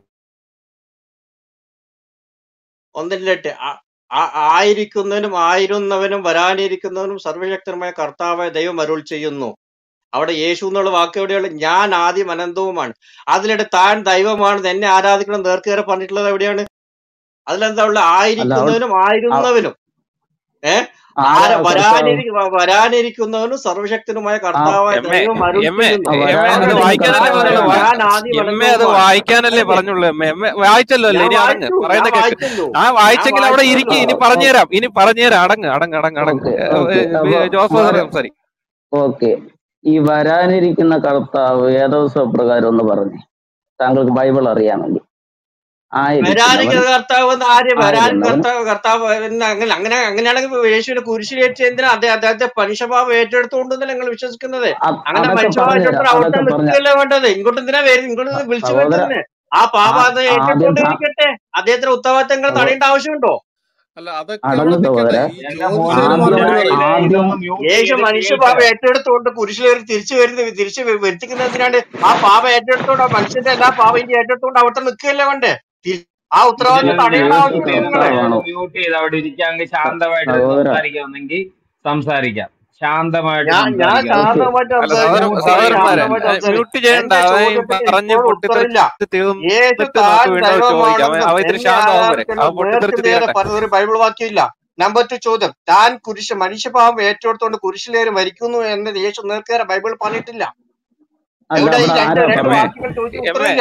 ഒന്നിന്റെ എട്ട്. ആ- ആ- ആയിരിക്കുന്നവനും ആയിരുന്നവനും വരാനിരിക്കുന്നവനും സർവശക്തനുമായ കർത്താവായ ദൈവം അരുൾ ചെയ്യുന്നു. അവിടെ യേശു എന്നുള്ള വാക്ക് എവിടെയുള്ള? ഞാൻ ആദ്യം അനന്തവുമാണ്. അതിലിടെ താൻ ദൈവമാണ്, എന്നെ ആരാധിക്കണം നേർക്കേറെ പറഞ്ഞിട്ടുള്ളത് എവിടെയാണ്? അതിലെന്താ ഉള്ള? അല്ല അവിടെ ആയിരിക്കുന്നവനും അവ- ആയിരുന്നവനും ഏഹ് ആരാ ആര കർത്താവ്? വരാനിരി വരാനിരിക്കുന്നവനും സർവശക്തനുമായ ആ കർത്താവായ എം എ ദൈവം അരുൾ എം എ ചെയ്യുന്നു. ആ എം എ അത് അവിടെ വരാനിരിക്കുന്ന വായിക്കാനല്ലേ താൻ കർത്താവ് പറഞ്ഞുള്ളൂ. ദൈവം, വാ- ഞാൻ ആദ്യം എം എ അത് അനന്തവുമാണ്. വായിക്കാനല്ലേ അല്ലേ? പറഞ്ഞുള്ളൂ. എം എ എം എ വായിച്ചല്ലോ അല്ലേ? ഞാൻ ഇനി അടങ്ങ്, വായിച്ചു, ഞാൻ പറയുന്ന കേക്ക്. വായിച്ചല്ലോ, ആ ഞാൻ വായിച്ചെങ്കിൽ അവിടെ ഇരിക്കും. വായിച്ചല്ലോ. ഇനി ഓ- പറഞ്ഞുതരാം. ഇനി പറഞ്ഞുതരാം. അടങ്ങ് അടങ്ങ് അടങ്ങ് അടങ്ങ്. ഓക്കെ ഏ, ഓക്കെ. ഏ, അപ്പൊ ജോസഫ് വര സാറ് സംസാരിക്കും. ഓക്കെ. ഈ വരാനിരിക്കുന്ന കർത്താവ് ഏതോസം പ്രകാരം ഒന്ന് പറഞ്ഞേ, താങ്കൾക്ക് ബൈബിൾ അറിയാമെങ്കിൽ. ആയിരിക്കുന്നവൻ വരാനിരിക്കുന്ന കർത്താവ് എന്ന് ആര്? വരാൻ ആയിരുന്നവൻ കർത്താവ് കർത്താവ് എന്ന് അങ്ങനെ അങ്ങനെ അങ്ങനെയാണെങ്കിൽ യേശുവിന്റെ കുരിശിലേറ്റ് എന്തിനാ അദ്ദേഹം അദ്ദേഹത്തെ മനുഷ്യഭാവം ഏറ്റെടുത്തുകൊണ്ടെന്നല്ല നിങ്ങൾ വിശ്വസിക്കുന്നത്? അ- അങ്ങനെ അതൊക്കെ മനുഷ്യഭാവം പറഞ്ഞുതരാം. ഏറ്റെടുത്ത് അവിടെ അതൊക്കെ പറഞ്ഞ നിൽക്കുകയല്ലേ വേണ്ടത്? ഇങ്ങോട്ട് എന്തിനാ വരും? ഇങ്ങോട്ട് സ- വിളിച്ചു സഹോദര വരുത്തുന്നത്? ആ പാപം ആ- അത് ആദ്യം താ- ഏറ്റെടുത്തോണ്ടിരിക്കട്ടെ. അദ്ദേഹത്തിന് ഉത്തരവാദിത്തങ്ങൾ സഹോ- തടയേണ്ട ആവശ്യമുണ്ടോ? അല്ല അതൊക്കെ അടങ്ങ് അവിടെ നിൽക്കട്ടെ. സഹോദര. ഈ എന്റെ ജോത്സ്യന് പൊന്നു ആദ്യം മറുപടി പറയും. മുജാഹിദെ, ആദ്യം ഇതൊന്ന് മ്യൂട്ട് യേശു ചെയ്ത് മനുഷ്യഭാവം കേൾക്ക്. ഏറ്റെടുത്തുകൊണ്ട് കുരിശിലേറി തിരിച്ചു വരുന്ന തിരിച്ചു വരുത്തിക്കുന്ന എന്തിനാണ്? ആ പാപം ഏറ്റെടുത്തോണ്ട് ആ മനുഷ്യന്റെ എല്ലാ പാപം ഇനി ഏറ്റെടുത്തോണ്ട് അവിടെ നിൽക്കുകയല്ലേ വേണ്ടേ? തി- ആ ഉത്തരവാദിത്തം യേശു തടയേണ്ട മുജാഹിദെ, ആവശ്യമുണ്ടോ മ്യൂട്ട് ചെയ്ത് നിങ്ങളെ? നിങ്ങളൊന്ന് കർത്താവാണോ? മ്യൂട്ട് ചെയ്ത് അവിടെ ഇരിക്കാമെങ്കിൽ സ- ശാന്തമായിട്ട് സഹോദര സംസാരിക്കാമെങ്കിൽ സംസാരിക്കാം. ശാന്തമായിട്ട് ഞാൻ ഞാൻ സംസാരിക്കാം. ഓക്കെ. ശാന്തമായിട്ട് അല്ല സംസാരിക്കും. സഹോദര മ്യൂട്ട് മുത്തായി ചെയ്ത് സഹോദരന്മാരെ ശാന്തമായിട്ട് സംസാരിക്കാം. സംസാരിക്കും. മ്യൂട്ട് ചെയ്യണ്ട. എന്റെ അവൻ ചോദ്യത്തിന് പറഞ്ഞ് ഇപ്പോഴും ഉത്തരവില്ല. പൊട്ടിത്തെറിച്ച് യേശു തീർന്നിട്ട് താൻ നമുക്ക് വീണ്ടും ചോദിക്കാം. അവൻ ദൈവമാണെന്നും അവ ഇത്തിരി എന്നെ ശാന്തമാവും വരെ. ആരാധിക്കണം അവൻ പൊട്ടിത്തെറിച്ച് നേർക്കുനേരെ തീരട്ടെ. പറഞ്ഞ ഒരു ബൈബിൾ വാക്യമില്ല. നമ്പർ ടു ചോദ്യം, താൻ കുരിശ് മനുഷ്യഭാവം ഏറ്റെടുത്തോണ്ട് കുരിശിലേറി മരിക്കുന്നു എന്ന് യേശു നേർക്കേറെ ബൈബിൾ പറഞ്ഞിട്ടില്ല. അല്ല എവിടെ? ഈ അവിടെ രണ്ട് ആരാ രണ്ട് എം എ പറഞ്ഞത്? വാക്യങ്ങൾ ചോദിച്ച എം എ ഉത്തരവില്ല.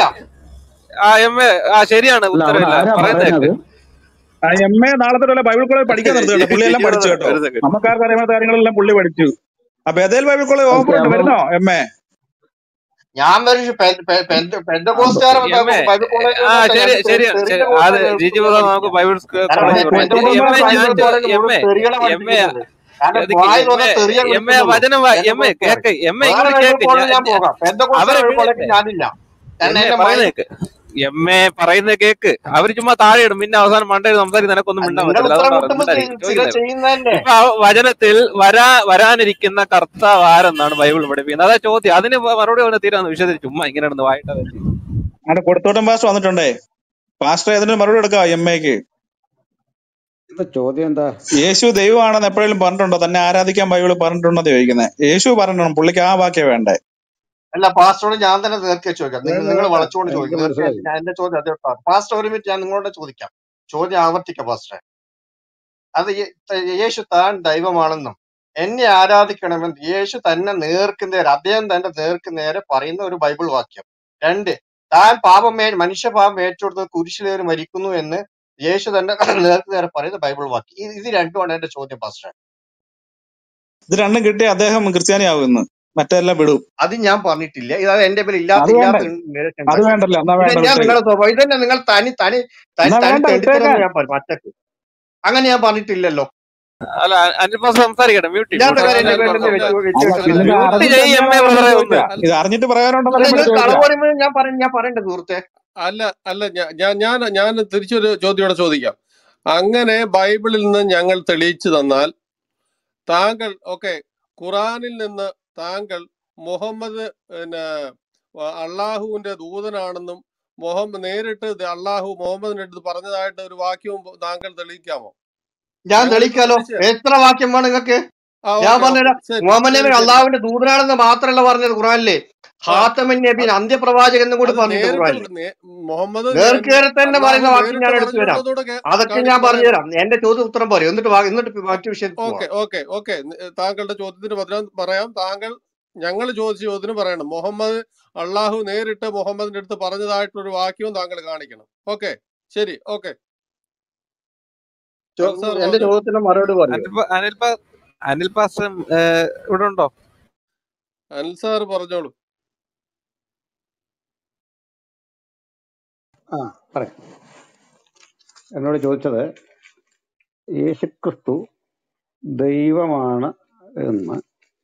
ആ എം എ ആ ശരിയാണ്. അല്ല അവിടെ ഉത്തരവില്ല. ആരാ പറയുന്ന പറയുന്നത്? കേക്ക്. ആ എം എ നാളെ തൊട്ടല്ല ബൈബിൾ കോളേജ് പഠിക്കാൻ നിർത്തുക കേട്ടോ. പുള്ളി എല്ലാം ജിജി പഠിച്ചു ബ്രദർ കേട്ടോ. ഒരു സെക്കൻഡ്. നമുക്കാർക്ക് അറിയാത്ത കാര്യങ്ങളെല്ലാം പുള്ളി പഠിച്ചു. അപ്പൊ Bethel bible college okay. Offer ഉണ്ട്, അപ്പം വരുന്നോ എം എ? ഞാൻ ഒരു അപ്പൊ പെന്തകോസ്തുകാരൻ എം എ ബൈബിൾ കോളേജ് ആ വന്നിട്ട് ശരി ഞാൻ ശരിയാണ് ശരി. തെറിന്റെ അത് കോഴ്സ് ജിജി ബ്രദർ നമുക്ക് പഠിക്കുക. ബൈബിൾ കാരണം കോളേജ് പഠിക്കാം. എം എ പെന്തകോസ്തുകാർ ഞാൻ ബൈബിൾ ചോ- കോളേജ് എം മുഴുവൻ എ തെറികളെ എം എ പഠിപ്പിക്കുന്നത്. കാരണം എതൊക്കെ വായിൽ എം വന്ന എ തെറിയെ എം എ വിളിക്കുന്നുള്ളൂ വചനം വാ- എം എ പെന്തകോസ്തുകാർ. കേക്ക്. എം എ വേറെ ഇങ്ങോട്ട് ബൈബിൾ കേക്ക്. കോളേജ് ഞാൻ ഞാൻ പോകാം, പെന്തകോസ്തു അവരെ ബൈബിൾ കോളേജ് വിളിക്കട്ടെ. ഞാനില്ല. എം കാരണം എ എന്റെ പറയുന്ന മൈ കേക്ക്. എം എ പറയുന്ന കേക്ക്. അവര് ചുമ്മാ താഴെ ഇടും. പിന്നെ അവസാനം മണ്ടേ സംസാരിക്കും. നിനക്കൊന്നും മിണ്ടാൻ നിങ്ങൾ പറ്റത്തില്ല. ഉത്തരം അതുകൊണ്ടാണ് മുട്ടുമ്പോ മിണ്ടായിരിക്കും സ്ഥിരം ചോദിക്കുന്നത്. ചെയ്യുന്നതല്ലേ? ഇപ്പൊ ആ വചനത്തിൽ വരാ വരാനിരിക്കുന്ന കർത്താവ് ആരെന്നാണ് ബൈബിൾ പഠിപ്പിക്കുന്നത്. അതാ ചോദ്യം. അതിന് മറുപടി അവന് തീരാന്ന് വിഷയത്തിൽ ചുമ്മാ ഇങ്ങനെ ഇടുന്ന് വായിട്ടാ വെച്ച്. അവിടെ കൊടുത്തോട്ടം പാസ്റ്റർ വന്നിട്ടുണ്ടേ. പാസ്റ്റർ ഏതിനും മറുപടി എടുക്കാം എം എക്ക്. എന്താ ചോദ്യം? എന്താ? യേശു ദൈവമാണെന്ന് എപ്പോഴെങ്കിലും പറഞ്ഞിട്ടുണ്ടോ? തന്നെ ആരാധിക്കാൻ ബൈബിൾ പറഞ്ഞിട്ടുണ്ടോ ചോദിക്കുന്നത്? യേശു പറഞ്ഞിട്ടുണ്ടോ? പുള്ളിക്ക് ആ വാക്യം വേണ്ടേ? അല്ല, പാസ്റ്ററോട് ഞാൻ തന്നെ നേർക്കെ ചോദിക്കാം. നിങ്ങൾ വേണ്ട നിങ്ങൾ വേണ്ട, വളച്ചുകൊണ്ട് എനിക്ക് ചോദിക്കും. നേർക്കെ മനസ്സിലായി. ഞാൻ എന്റെ ചോദ്യം അതേ പാസ്റ്റർ ഒരു മിനിറ്റ് ഞാൻ നിങ്ങളോട് ചോദിക്കാം. ചോദ്യം ആവർത്തിക്കാം പാസ്റ്ററെ. അത് യേ- യേശു താൻ ദൈവമാണെന്നും എന്നെ ആരാധിക്കണമെന്ന് യേശു തന്നെ നേർക്ക് നേരെ അദ്ദേഹം തന്റെ നേർക്ക് നേരെ പറയുന്ന ഒരു ബൈബിൾ വാക്യം. രണ്ട്, താൻ പാപം ഏ മനുഷ്യപാപം ഏറ്റെടുത്ത് കുരിശിലേറി മരിക്കുന്നു എന്ന് യേശു തന്നെ നേർക്ക് നേരെ പറയുന്ന ബൈബിൾ വാക്യം. ഇത് ഇത് രണ്ടുമാണ് എന്റെ ചോദ്യം പാസ്റ്ററെ. ഇത് രണ്ടും കിട്ടി അദ്ദേഹം ക്രിസ്ത്യാനിയാവുന്നു, മറ്റെല്ലാം വിടും. അത് ഞാൻ പറഞ്ഞിട്ടില്ല. ഇത് എന്റെ പേര് ഇല്ലാത്ത അത് വേണ്ട, ഇല്ലാത്ത നിരക്ക് അത് ഉണ്ടാക്കി. വേണ്ടല്ലോ. എന്നാ വേണ്ട, ഇതന്നെയാണ് വിട്ടേക്ക്. നിങ്ങളുടെ സ്വഭാവം. ഇതന്നെ നിങ്ങൾ തനി തനി തനി എന്നാ തനി വേണ്ട, തെണ്ടിത്തരം വിട്ടേക്കാൻ. ഞാൻ പറയും മറ്റക്ക്. അങ്ങനെ ഞാൻ പറഞ്ഞിട്ടില്ലല്ലോ. അല്ല അനിപ്പ സംസാരിക്കട്ടെ. മ്യൂട്ട് ചെയ്യും. ഇല്ലാത്ത മ്യൂട്ട് കാര്യം എന്റെ ചെയ്യും. പേരിൽ തന്നെ വെച്ച് അല്ല, വെച്ചിട്ട് പിന്നെ ഇത് മ്യൂട്ട് അറിഞ്ഞിട്ട് ചെയ്യും എം എ തന്നെയാണോ ബ്രദറെ ഒന്ന്. ചോദിക്കാം. ഇത് അറിഞ്ഞിട്ട് പറയാനുണ്ടെന്നല്ലേ നിങ്ങൾ ഇവിടെ കളവ് ചോദിക്കാം. പറയുമ്പോൾ ഞാൻ പറ ഞാൻ പറയണ്ട സുഹൃത്തെ. അല്ല അല്ല ഞാ- ഞാൻ ഞാൻ ഞാൻ തിരിച്ചൊരു ചോദ്യം ഇവിടെ ചോദിക്കാം. അങ്ങനെ ബൈബിളിൽ നിന്ന് ഞങ്ങൾ തെളിയിച്ചു തന്നാൽ താങ്കൾ ഓക്കെ ഖുറാനിൽ നിന്ന് താങ്കൾ മുഹമ്മദ് പിന്നെ അള്ളാഹുവിന്റെ ദൂതനാണെന്നും മുഹമ്മദ് നേരിട്ട് ഇത് അള്ളാഹു മുഹമ്മദിന്റെ അടുത്ത് പറഞ്ഞതായിട്ട് ഒരു വാക്യവും താങ്കൾ തെളിയിക്കാമോ? ഞാൻ ഞങ്ങളിപ്പോ തെളിയിക്കാലോ. തെളിയിച്ചു തരാം. എത്ര വാക്യം വേണം നിങ്ങൾക്ക്? ആ ഞാൻ ഓക്കെ പറഞ്ഞുതരാം. ഓക്കെ ശരി മുഹമ്മദ് ശരി നബി ശരി അള്ളാഹുവിന്റെ ദൂതനാണെന്ന് മാത്രമല്ല പറഞ്ഞത് ഖുറാനിലെ, ആ ഖാത്തമൻ നബീൻ അത് അന്ത്യപ്രവാചകൻ എന്നും കൂടി അത് പറഞ്ഞിട്ട് നേരിട്ട് ഖുറാനിൽ. നേ- മുഹമ്മദ് നേ- നേർക്കേറെ തന്നെ അള്ളാഹു പറയുന്ന വാക്യം നേരിട്ട് ഞാൻ എടുത്തു തരാം. പറഞ്ഞിട്ടുള്ളതൂടെ കേ- അതൊക്കെ കാണി ഞാൻ പറഞ്ഞു പറയണം. തരാം. എന്റെ ചോദ്യം ഉത്തരം പറയും. എന്നിട്ട് വാ- എന്നിട്ട് മറ്റു വിഷയത്തിൽ ഓക്കെ പോവാം. ഓക്കെ ഓക്കെ താങ്കളുടെ ചോദ്യത്തിന് പകരം പറയാം. താങ്കൾ ഞങ്ങൾ ചോദിച്ച ചോദ്യത്തിന് പറയണം. മുഹമ്മദ് അള്ളാഹു നേരിട്ട് മുഹമ്മദിന്റെ അടുത്ത് പറഞ്ഞതായിട്ടൊരു വാക്യവും താങ്കൾ കാണിക്കണം. ഓക്കെ ശരി ഓക്കെ ചോ- അനിൽ സാർ എന്റെ പറഞ്ഞോളൂ. ചോദ്യത്തിന് മറുപടി പറയൂ. അനിൽ പ- അനിൽ പാ- അനിൽ പാസ്റ്റർ ഇവിടെ ഉണ്ടോ? അനിൽ സാർ പറഞ്ഞോളൂ. ആ പറയാം. എന്നോട് ചോദിച്ചത് യേശുക്രിസ്തു ദൈവമാണ് എന്ന്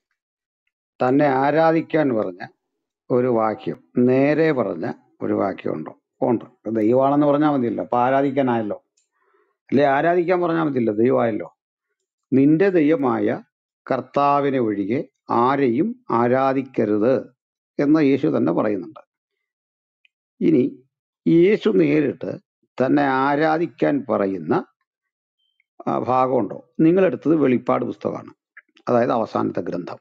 തന്നെ ആരാധിക്കാൻ പറഞ്ഞ ഒരു വാക്യം, നേരെ പറഞ്ഞ ഒരു വാക്യമുണ്ടോ? ഉണ്ട്. ദൈവമാണെന്ന് പറഞ്ഞാൽ മതിയല്ലോ, അപ്പൊ ആരാധിക്കാനായല്ലോ. അല്ലെ ആരാധിക്കാൻ പറഞ്ഞാൽ മതിയല്ലോ, ദൈവമായല്ലോ. നിന്റെ ദൈവമായ കർത്താവിനെ ഒഴികെ ആരെയും ആരാധിക്കരുത് എന്ന് യേശു തന്നെ പറയുന്നുണ്ട്. ഇനി യേശു നേരിട്ട് തന്നെ ആരാധിക്കാൻ പറയുന്ന ആ, ഭാഗമുണ്ടോ? നിങ്ങളെടുത്തത് വെളിപ്പാട് പുസ്തകമാണ്, അതായത് അവസാനത്തെ ഗ്രന്ഥം.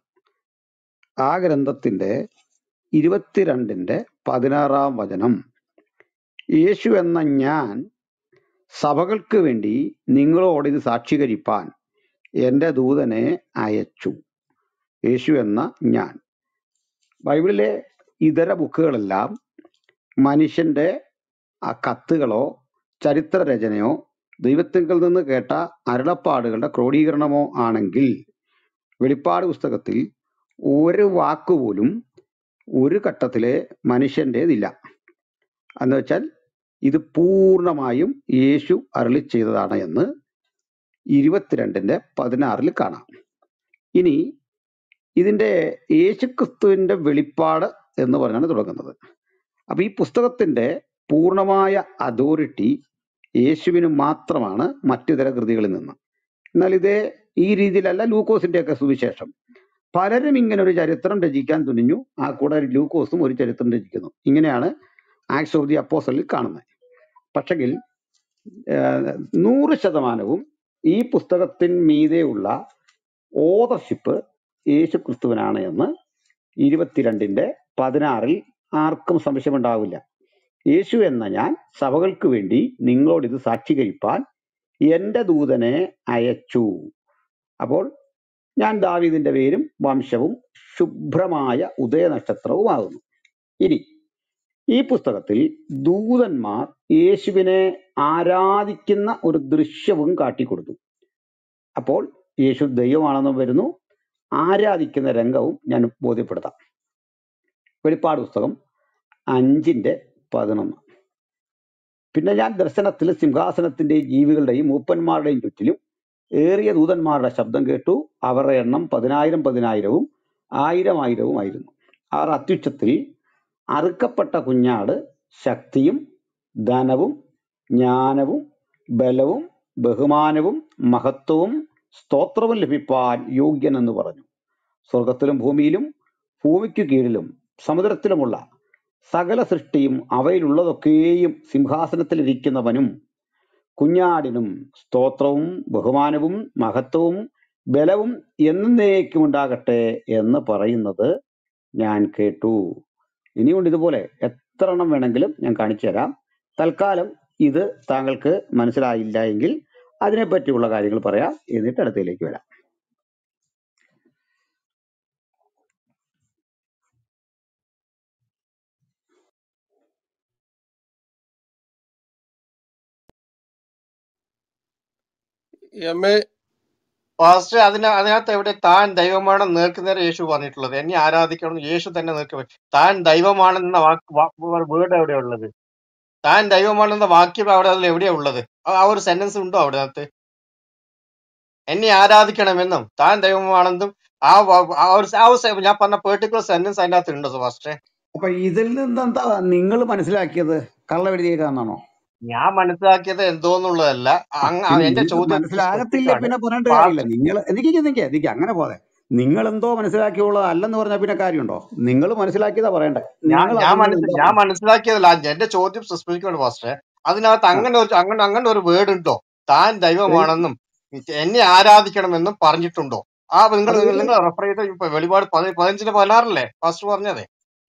ആ ഗ്രന്ഥത്തിന്റെ ഇരുപത്തിരണ്ടിന്റെ പതിനാറാം വചനം, യേശു എന്ന ഞാൻ സഭകൾക്ക് വേണ്ടി നിങ്ങളോട് ഇത് സാക്ഷീകരിപ്പാൻ എൻ്റെ ദൂതനെ അയച്ചു. യേശു എന്ന ഞാൻ. ബൈബിളിലെ ഇതര ബുക്കുകളെല്ലാം മനുഷ്യന്റെ ആ കത്തുകളോ ചരിത്രരചനയോ ദൈവത്തിങ്കിൽ നിന്ന് കേട്ട അരുളപ്പാടുകളുടെ ക്രോഡീകരണമോ ആണെങ്കിൽ വെളിപ്പാട് പുസ്തകത്തിൽ ഒരു വാക്കുപോലും ഒരു ഘട്ടത്തിലെ മനുഷ്യൻ്റെതില്ല. എന്ന് വെച്ചാൽ ഇത് പൂർണ്ണമായും യേശു അരുളി ചെയ്തതാണ് എന്ന് ഇരുപത്തിരണ്ടിന്റെ പതിനാറിൽ കാണാം. ഇനി ഇതിന്റെ യേശുക്രിസ്തുവിന്റെ വെളിപ്പാട് എന്ന് പറഞ്ഞാണ് തുടങ്ങുന്നത്. അപ്പൊ ഈ പുസ്തകത്തിന്റെ പൂർണ്ണമായ അതോറിറ്റി യേശുവിന് മാത്രമാണ് മറ്റിതര കൃതികളിൽ നിന്ന്. എന്നാൽ ഇത് ഈ രീതിയിലല്ല ലൂക്കോസിന്റെ ഒക്കെ സുവിശേഷം. പലരും ഇങ്ങനെ ഒരു ചരിത്രം രചിക്കാൻ തുനിഞ്ഞു, ആ കൂടെ ലൂക്കോസും ഒരു ചരിത്രം രചിക്കുന്നു. ഇങ്ങനെയാണ് ആക്ട്സ് ഓഫ് ദി അപ്പോസ്റ്റലിൽ കാണുന്നത്. പക്ഷെങ്കിൽ ഏഹ്, നൂറ് ശതമാനവും ഈ പുസ്തകത്തിന്മീതെയുള്ള ഓതർഷിപ്പ് യേശു ക്രിസ്തുവിനാണ് എന്ന് ഇരുപത്തിരണ്ടിന്റെ പതിനാറിൽ ആർക്കും സംശയമുണ്ടാവില്ല. യേശു എന്ന ഞാൻ സഭകൾക്ക് വേണ്ടി നിങ്ങളോട് ഇത് സാക്ഷീകരിപ്പാൻ എൻ്റെ ദൂതനെ അയച്ചു. അപ്പോൾ ഞാൻ ദാവീദിന്റെ പേരും വംശവും ശുഭ്രമായ ഉദയനക്ഷത്രവുമാകുന്നു. ഇനി ഈ പുസ്തകത്തിൽ ദൂതന്മാർ യേശുവിനെ ആരാധിക്കുന്ന ഒരു ദൃശ്യവും കാട്ടിക്കൊടുത്തു. അപ്പോൾ യേശു ദൈവമാണെന്നും വരുന്നു, ആരാധിക്കുന്ന രംഗവും ഞാൻ ബോധ്യപ്പെടുത്താം. വെളിപ്പാട് പുസ്തകം അഞ്ചിന്റെ പതിനൊന്ന്. പിന്നെ ഞാൻ ദർശനത്തിൽ സിംഹാസനത്തിന്റെയും ജീവികളുടെയും മൂപ്പന്മാരുടെയും ചുറ്റിലും ഏറിയ ദൂതന്മാരുടെ ശബ്ദം കേട്ടു. അവരുടെ എണ്ണം പതിനായിരം പതിനായിരവും ആയിരം ആയിരവുമായിരുന്നു. അവർ അത്യുച്ചത്തിൽ അറുക്കപ്പെട്ട കുഞ്ഞാട് ശക്തിയും ധനവും ജ്ഞാനവും ബലവും ബഹുമാനവും മഹത്വവും സ്തോത്രവും ലഭിപ്പാൻ യോഗ്യനെന്ന് പറഞ്ഞു. സ്വർഗത്തിലും ഭൂമിയിലും ഭൂമിക്ക് കീഴിലും സമുദ്രത്തിലുമുള്ള സകല സൃഷ്ടിയും അവയിലുള്ളതൊക്കെയും സിംഹാസനത്തിലിരിക്കുന്നവനും കുഞ്ഞാടിനും സ്തോത്രവും ബഹുമാനവും മഹത്വവും ബലവും എന്നേക്കും ഉണ്ടാകട്ടെ എന്ന് പറയുന്നത് ഞാൻ കേട്ടു. ഇനിയുണ്ട് ഇതുപോലെ എത്ര എണ്ണം വേണമെങ്കിലും ഞാൻ കാണിച്ചു തരാം. തൽക്കാലം ഇത് താങ്കൾക്ക് മനസ്സിലായില്ല എങ്കിൽ അതിനെപ്പറ്റിയുള്ള കാര്യങ്ങൾ പറയാം, എന്നിട്ട് അടുത്തതിലേക്ക് വരാം. എം എ പാസ്റ്റർ അതിന് അതിനകത്ത് എവിടെ താൻ ദൈവമാണ് നേർക്കുനേരെ യേശു പറഞ്ഞിട്ടുള്ളത്? എന്നെ ആരാധിക്കണം എന്ന് യേശു തന്നെ നേർക്ക്. താൻ ദൈവമാണെന്ന വാക്ക് വേർഡ് എവിടെയാ ഉള്ളത്? താൻ ദൈവമാണെന്ന വാക്യം അവിടെ അതിൽ എവിടെയാ ഉള്ളത്? ആ ആ ഒരു സെന്റൻസ് ഉണ്ടോ അവിടെ അകത്ത്? എന്നെ ആരാധിക്കണമെന്നും താൻ ദൈവമാണെന്നും ആ വ- ആ ഒരു ആ ഒരു സെ- ഞാൻ പറഞ്ഞ പെർട്ടിക്കുലർ സെന്റൻസ് അതിനകത്ത് ഉണ്ടോ പാസ്റ്ററെ? അപ്പൊ ഇതിൽ നിന്ന് എന്താ നിങ്ങൾ മനസ്സിലാക്കിയത്? കള്ള എഴുതിയേക്കാന്നാണോ? ഞാൻ മനസ്സിലാക്കിയത് എന്തോന്നുള്ളതല്ല. ആ, അങ്ങ് പിന്നെ എന്റെ നിങ്ങൾക്ക് ചോദ്യം മനസ്സിലാകത്തില്ല സ്പെസിഫിക് ആണ്. പിന്നെ പറഞ്ഞിട്ട് കാര്യമില്ല. പാസ്റ്റർ നിങ്ങൾ എനിക്ക് നിൽക്കുക എനിക്ക് അങ്ങനെ പോലെ നിങ്ങൾ എന്തോ മനസ്സിലാക്കിയുള്ളത് അല്ലെന്ന് പറഞ്ഞാൽ പിന്നെ കാര്യമുണ്ടോ? നിങ്ങൾ മനസ്സിലാക്കിയതാ പറയണ്ടേ. ഞാൻ നിങ്ങൾ ഞാൻ അതിൽ നിന്ന് മനസ്സിൽ എന്താ ഞാൻ മനസ്സിലാക്കി? മനസ്സിലാക്കിയതല്ല. എന്റെ ചോദ്യം സ്പെസിഫിക് ആണ് പാസ്റ്ററെ. അതിനകത്ത് ആ അങ്ങനെ ഒരു അങ്ങനെ അങ്ങനെ ഒരു വേർഡ് ഉണ്ടോ? താൻ ദൈവം- ദൈവമാണെന്നും എന്നെ ആരാധിക്കണമെന്നും പറഞ്ഞിട്ടുണ്ടോ? ആ നിങ്ങൾ അത് നിങ്ങൾ നിങ്ങൾ റെഫർ ചെയ്ത ഇപ്പൊ വെളിപാട് പതി- പതിനഞ്ചിന്റെ പതിനാറല്ലേ പാസ്റ്റർ പറഞ്ഞത്?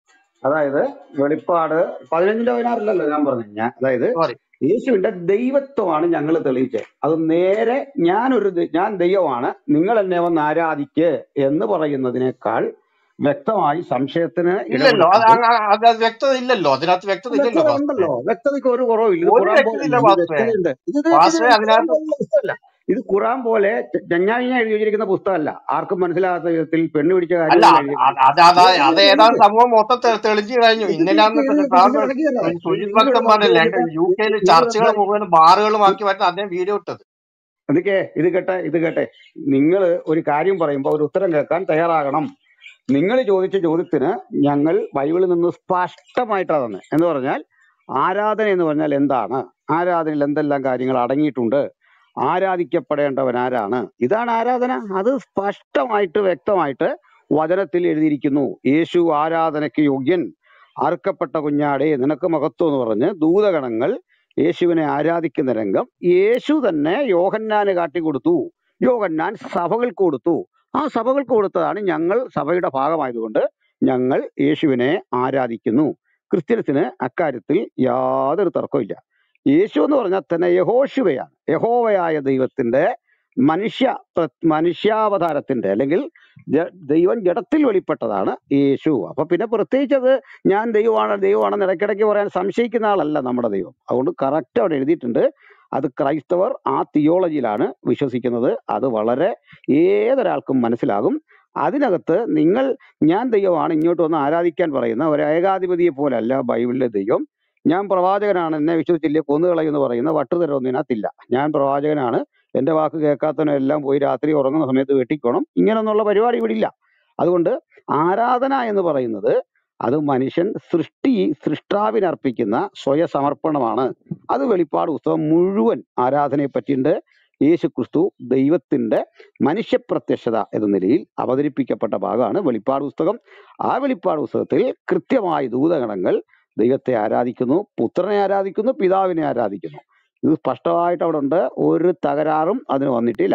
അതായത് വെളിപ്പാട് പതിനഞ്ചിന്റെ പതിനാറിലല്ലോ ഞാൻ പറഞ്ഞു. ഞാൻ അതായത് സോറി. യേശുവിന്റെ ദൈവത്വമാണ് ഞങ്ങൾ തെളിയിച്ചത്. അത് നേരെ ഞാനൊരു ദൈ- ഞാൻ ദൈവമാണ് നിങ്ങൾ എന്നെ വന്ന് ആരാധിക്ക് എന്ന് പറയുന്നതിനേക്കാൾ വ്യക്തമായി സംശയത്തിന് ഇല്ലല്ലോ. അത് ഇടകൊടുക്കാതെ അങ്ങ- അത് അത് വ്യക്തത ഇല്ലല്ലോ. അതിനകത്ത് വ്യക്തത ഇല്ലല്ലോ വ്യക്തത പാസ്റ്ററെ. ഉണ്ടല്ലോ. വ്യക്തതയ്ക്ക് ഒരു കുറവില്ല. ഇത് ഒരു ഖുറാൻ വ്യക്തത പോലല്ല. ഇല്ല ഇത് പാസ്റ്ററെ. വ്യക്തതയുണ്ട്. ഇത് ഇത് ഇത് പാസ്റ്ററെ ഇത് ഖുറാൻ അതിനകത്ത് പോലുള്ള പുസ്തകമല്ല. ഇത് ഖുറാൻ പോലെ ഞഞ്ഞാഞ്ഞ എഴുതി വെച്ചിരിക്കുന്ന പുസ്തകമല്ല. ആർക്കും മനസ്സിലാകാത്ത വിധത്തിൽ പെണ്ണ് പിടിച്ച അല്ല കാര്യമൊന്നും അത് എഴുതിയിരിക്കുന്നത്. അത് അത് അത് അത് ഏതാണ്ട് സമൂഹം മൊത്തം തെ- തെളിഞ്ഞു കഴിഞ്ഞു. ഇത് ഇന്നലാന്ന് ഇത് പിന്നെ ഇത് സാറിന് നിങ്ങൾ ഇളകിയല്ലേ? സുജിത് നിങ്ങൾ ഭക്തൻ പറഞ്ഞില്ലേ സംസാരിക്കാൻ യു കെയിൽ നിങ്ങൾ ചർച്ചകൾ സംസാരിക്കാൻ മുഴുവൻ ബാറുകളുമാക്കി വരുന്ന അദ്ദേഹം വീഡിയോ ഇട്ടത്. അതൊക്കെ ഇത് കേട്ടെ ഇത് കേട്ടെ നിങ്ങൾ ഒരു കാര്യം പറയുമ്പോൾ ഒരു ഉത്തരം കേൾക്കാൻ തയ്യാറാകണം. നിങ്ങൾ ചോദിച്ച ചോദ്യത്തിന് ഞങ്ങൾ ബൈബിളിൽ നിന്ന് സ്പഷ്ടമായിട്ടാണ് തന്നെ എന്ന് പറഞ്ഞാൽ ആരാധന എന്ന് പറഞ്ഞാൽ എന്താണ്, ആരാധനയിൽ എന്തെല്ലാം കാര്യങ്ങൾ അടങ്ങിയിട്ടുണ്ട്, ആരാധിക്കപ്പെടേണ്ടവൻ ആരാണ്, ഇതാണ് ആരാധന. അത് സ്പഷ്ടമായിട്ട് വ്യക്തമായിട്ട് വചനത്തിൽ എഴുതിയിരിക്കുന്നു. യേശു ആരാധനയ്ക്ക് യോഗ്യൻ, അറുക്കപ്പെട്ട കുഞ്ഞാടേ നിനക്ക് മഹത്വം എന്ന് പറഞ്ഞ് ദൂതഗണങ്ങൾ യേശുവിനെ ആരാധിക്കുന്ന രംഗം യേശു തന്നെ യോഹന്നാന് കാട്ടിക്കൊടുത്തു. യോഹന്നാൻ സഭകൾക്ക് കൊടുത്തു. ആ സഭകൾക്ക് കൊടുത്തതാണ്. ഞങ്ങൾ സഭയുടെ ഭാഗമായതുകൊണ്ട് ഞങ്ങൾ യേശുവിനെ ആരാധിക്കുന്നു. ക്രിസ്ത്യൻസിന് അക്കാര്യത്തിൽ യാതൊരു തർക്കമില്ല. യേശു എന്ന് പറഞ്ഞാൽ തന്നെ യഹോശുവയാണ്. യഹോവയായ ദൈവത്തിന്റെ മനുഷ്യ പ്ര- മനുഷ്യാവതാരത്തിന്റെ അല്ലെങ്കിൽ ജ- ദൈവം ജഡത്തിൽ വെളിപ്പെട്ടതാണ് യേശു. അപ്പൊ പിന്നെ പ്രത്യേകിച്ച് അത് ഞാൻ ദൈവമാണ് ദൈവമാണെന്ന് ഇടയ്ക്കിടയ്ക്ക് പറയാൻ സംശയിക്കുന്ന ആളല്ല നമ്മുടെ ദൈവം. അതുകൊണ്ട് കറക്റ്റ് അവിടെ എഴുതിയിട്ടുണ്ട്. അത് ക്രൈസ്തവർ ആ തിയോളജിയിലാണ് വിശ്വസിക്കുന്നത്. അത് വളരെ ഏതൊരാൾക്കും മനസ്സിലാകും. അതിനകത്ത് നിങ്ങൾ ഞാൻ ദൈവമാണ് ഇങ്ങോട്ട് വന്ന് ആരാധിക്കാൻ പറയുന്ന ഒരു ഏകാധിപതിയെ പോലല്ല ബൈബിളിലെ ദൈവം. ഞാൻ പ്രവാചകനാണ് എന്നെ വിശ്വസിച്ചില്ലേ കൊന്നുകളയെന്ന് പറയുന്ന വട്ടുതരൊന്നും ഇതിനകത്തില്ല. ഞാൻ പ്രവാചകനാണ്, എന്റെ വാക്ക് കേൾക്കാത്തവനെല്ലാം പോയി രാത്രി ഉറങ്ങുന്ന സമയത്ത് വെട്ടിക്കോണം, ഇങ്ങനെയൊന്നുള്ള പരിപാടി ഇവിടെ ഇല്ല. അതുകൊണ്ട് ആരാധന എന്ന് പറയുന്നത് അത് മനുഷ്യൻ സൃഷ്ടി സൃഷ്ടാവിനർപ്പിക്കുന്ന സ്വയസമർപ്പണമാണ്. അത് വെളിപ്പാട് പുസ്തകം മുഴുവൻ ആരാധനയെ പറ്റിയിട്ട് യേശു ക്രിസ്തു ദൈവത്തിന്റെ മനുഷ്യപ്രത്യക്ഷത എന്ന നിലയിൽ അവതരിപ്പിക്കപ്പെട്ട ഭാഗമാണ് വെളിപ്പാട് പുസ്തകം. ആ വെളിപ്പാട് പുസ്തകത്തിൽ കൃത്യമായി ദൂതഗണങ്ങൾ ദൈവത്തെ ആരാധിക്കുന്നു, പുത്രനെ ആരാധിക്കുന്നു, പിതാവിനെ ആരാധിക്കുന്നു. ഇത് സ്പഷ്ടമായിട്ട് അവിടെ ഉണ്ട്. ഒരു തകരാറും അതിന് വന്നിട്ടില്ല.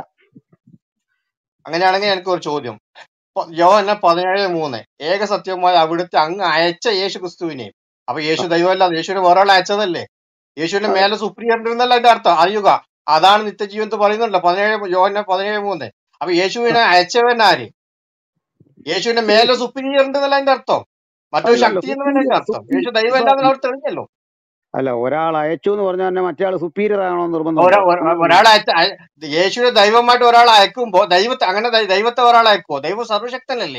അങ്ങനെയാണെങ്കിൽ എനിക്ക് ഒരു ചോദ്യം. പ- യോഹന്നാൻ പതിനേഴ് മൂന്ന് ഏക സത്യവുമായി അവിടുത്തെ അങ്ങ് അയച്ച യേശു ക്രിസ്തുവിനെയും. അപ്പൊ യേശു ദൈവമല്ല, യേശുവിനെ വേറെ ആൾ അയച്ചതല്ലേ? യേശുവിന്റെ അതെ. മേലെ സുപ്രീം എന്നല്ല അതിന്റെ അർത്ഥം. അറിയുക, അതാണ് നിത്യജീവൻ എന്ന് പറയുന്നുണ്ടല്ലോ പതിനേഴ് യോഹന്നാൻ പതിനേഴ് മൂന്ന്. അപ്പൊ യേശുവിനെ അയച്ചവൻ ആര്? യേശുവിന്റെ മേലെ സുപ്പീരിയർ എന്നല്ല അതിന്റെ അർത്ഥം. മറ്റൊരു അല്ലല്ലോ ശക്തി എന്നല്ല അതിന്റെ അർത്ഥം. സുപ്പീരിയർ യേശു ദൈവം ഇപ്പൊ അല്ലാതെ അവർ തെളിഞ്ഞല്ലോ. അല്ല ഒരാൾ അയച്ചു എന്ന് പറഞ്ഞാൽ തന്നെ മറ്റേ ആൾ സുപ്പീരിയർ ആണോ എന്ന് ഒരാ നിർബന്ധമുണ്ടോ? ഒരാ- അങ്ങനെയൊന്നും ഒരാളെ അയച്ച അയ- യേശുവിനെ ദൈവമായിട്ട് ഒരാൾ അയക്കുമ്പോ ദൈവത്തെ അങ്ങനെ ദൈ- ദൈവത്തെ ഒരാൾ അയക്കുമോ? ദൈവം സർവശക്തനല്ലേ?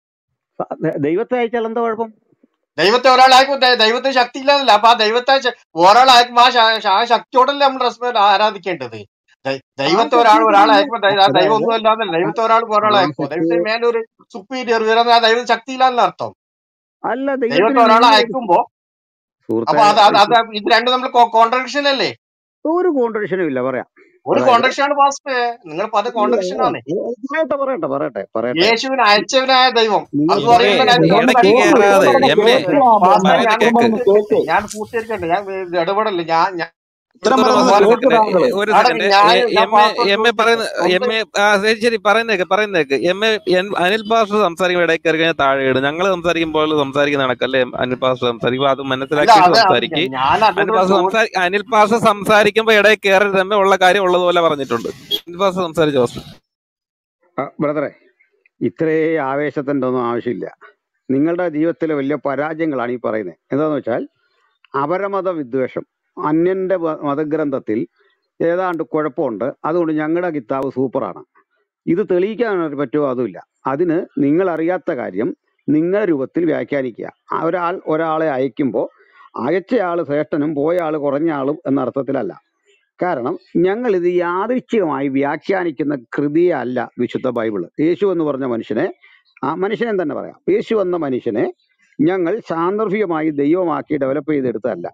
ദ- ദൈവത്തെ അയച്ചാൽ എന്താ കുഴപ്പം? ദൈവത്തെ ഒരാൾ അയക്കും. ദൈ- ദൈവത്തിന് ശക്തി ഇല്ലാന്നല്ല. അപ്പൊ ആ ദൈവത്തെ ശ- ഒരാൾ അയക്കുമ്പോ ആ ശ- ശ- ആ ശക്തിയോടല്ലേ നമ്മൾ റെസ്പെക്ട് ആരാധിക്കേണ്ടത്. ദൈ- ആ ദൈവത്തെ ഒരാൾ ശക്തിയൊക്കെ ഒരാൾ തന്നെ അയക്കുമ്പോ ദൈ- ആ ദൈവം അതായത് ഒന്നും അല്ലാന്നല്ല. ആ ദൈവത്തെ ഒരാൾ ഒരാൾ ആ അയക്കുമോ? ശക്തി ദൈവത്തിന് മേലെ ഒരു സുപ്പീരിയർ ഉയർന്ന ആ ദൈവം ശക്തി ഇല്ലാന്നല്ല അർത്ഥം. അല്ല ദൈവത്തെ ദൈവത്തിന് ഒരാൾ നിങ്ങൾ അയക്കുമ്പോ സുഹൃത്തെ അപ്പൊ അത് അത് അത് ഇത് രണ്ടും നമ്മൾ കോൺട്രഡിക്ഷൻ അല്ലേ? ഒരു കോൺട്രഡിക്ഷനും ഇല്ല പറയാം. ഒരു അതായത് കോൺട്രഡിക്ഷൻ ആണ് പാസ്റ്റർ. നിങ്ങൾ പല ഇല്ല, കോൺട്രഡിക്ഷൻ ആണ്. പറയട്ടെ പറയട്ടെ പറയട്ടെ പറയട്ടെ യേശുവിനെ അയച്ചവനായ ദൈവം നിങ്ങൾ അത് എം എ പറയുമ്പോ ഞാൻ നിങ്ങൾ ഇടയ്ക്ക് ഞാൻ കയറാതെ പൂർത്തീകരിക്കട്ടെ. എം എ പാസ്റ്റർ പറയുന്നത് ഞാൻ കേക്ക് പൂർത്തീകരിക്കട്ടെ. ഞാൻ പൂർത്തീകരിക്കട്ടെ. ഞാൻ ഇത് ഇടപെടല്ലേ. ഞാൻ ഞാൻ ഉത്തരം ഒരു പറയുന്നത് ഒരു കേൾക്ക് സെക്കൻഡ് താങ്കള്. ഒരു അവിടെ സെക്കൻഡ് ഞാൻ ഞാൻ M A pastor M A പറയുന്ന ചോദിക്കട്ടെ. എം ഒന്ന് എ ആ ശരി ശരി പറയുന്നേക്ക് പറയുന്നേക്ക് എം എ എൻ- അനിൽ പാസ്റ്റർ സംസാരിക്കുമ്പോൾ ഇടയ്ക്ക് കയറി കഴിഞ്ഞാൽ താഴെ ഇടും. ഞങ്ങൾ സംസാരിക്കുമ്പോൾ സംസാരിക്കുന്ന കണക്കല്ലേ അനിൽ പാസ്റ്റർ സംസാരിക്കുമ്പോൾ അത് അല്ല മനസ്സിലാക്കിയിട്ട് അത് അത് സംസാരിക്കും. ഞാൻ അനിൽ അദ്ദേഹത്തോട് പാസ്റ്റർ ചോദിച്ചു. സംസാരി അനിൽ പാസ്റ്റർ സംസാരിക്കുമ്പോൾ ഇടയിൽ കയറി തന്നെ ഉള്ള കാര്യം ഉള്ളതുപോലെ പറഞ്ഞിട്ടുണ്ട്. അനിൽ പാസ്റ്റർ സംസാരിച്ചു പാസ്റ്റർ. ബ്രദറെ ഇത്രേ ആവേശത്തിന്റെ ഒന്നും ആവശ്യമില്ല. നിങ്ങളുടെ ജീവിതത്തിലെ വലിയ പരാജയങ്ങളാണ് ഈ പറയുന്നത്. എന്താന്ന് വെച്ചാൽ അപരമത വിദ്വേഷം. അന്യന്റെ മ- മതഗ്രന്ഥത്തിൽ ഏതാണ്ട് കുഴപ്പമുണ്ട്, അതുകൊണ്ട് ഞങ്ങളുടെ കിതാബ് സൂപ്പറാണ്. ഇത് തെളിയിക്കാൻ പറ്റുമോ? അതുമില്ല. അതിന് നിങ്ങൾ അറിയാത്ത കാര്യം നിങ്ങളുടെ രൂപത്തിൽ വ്യാഖ്യാനിക്കുക. ആ ഒരാൾ ഒരാളെ അയക്കുമ്പോൾ അയച്ചയാൾ ശ്രേഷ്ഠനും പോയ ആൾ കുറഞ്ഞ ആളും എന്ന അർത്ഥത്തിലല്ല. കാരണം ഞങ്ങൾ ഇത് യാദൃച്ഛികമായി വ്യാഖ്യാനിക്കുന്ന കൃതിയെ അല്ല വിശുദ്ധ ബൈബിള്. യേശു എന്ന് പറഞ്ഞ മനുഷ്യനെ, ആ മനുഷ്യനെ തന്നെ പറയാം, യേശു എന്ന മനുഷ്യനെ ഞങ്ങൾ സാന്ദർഭികമായി ദൈവമാക്കി ഡെവലപ്പ് ചെയ്തെടുത്തതല്ല.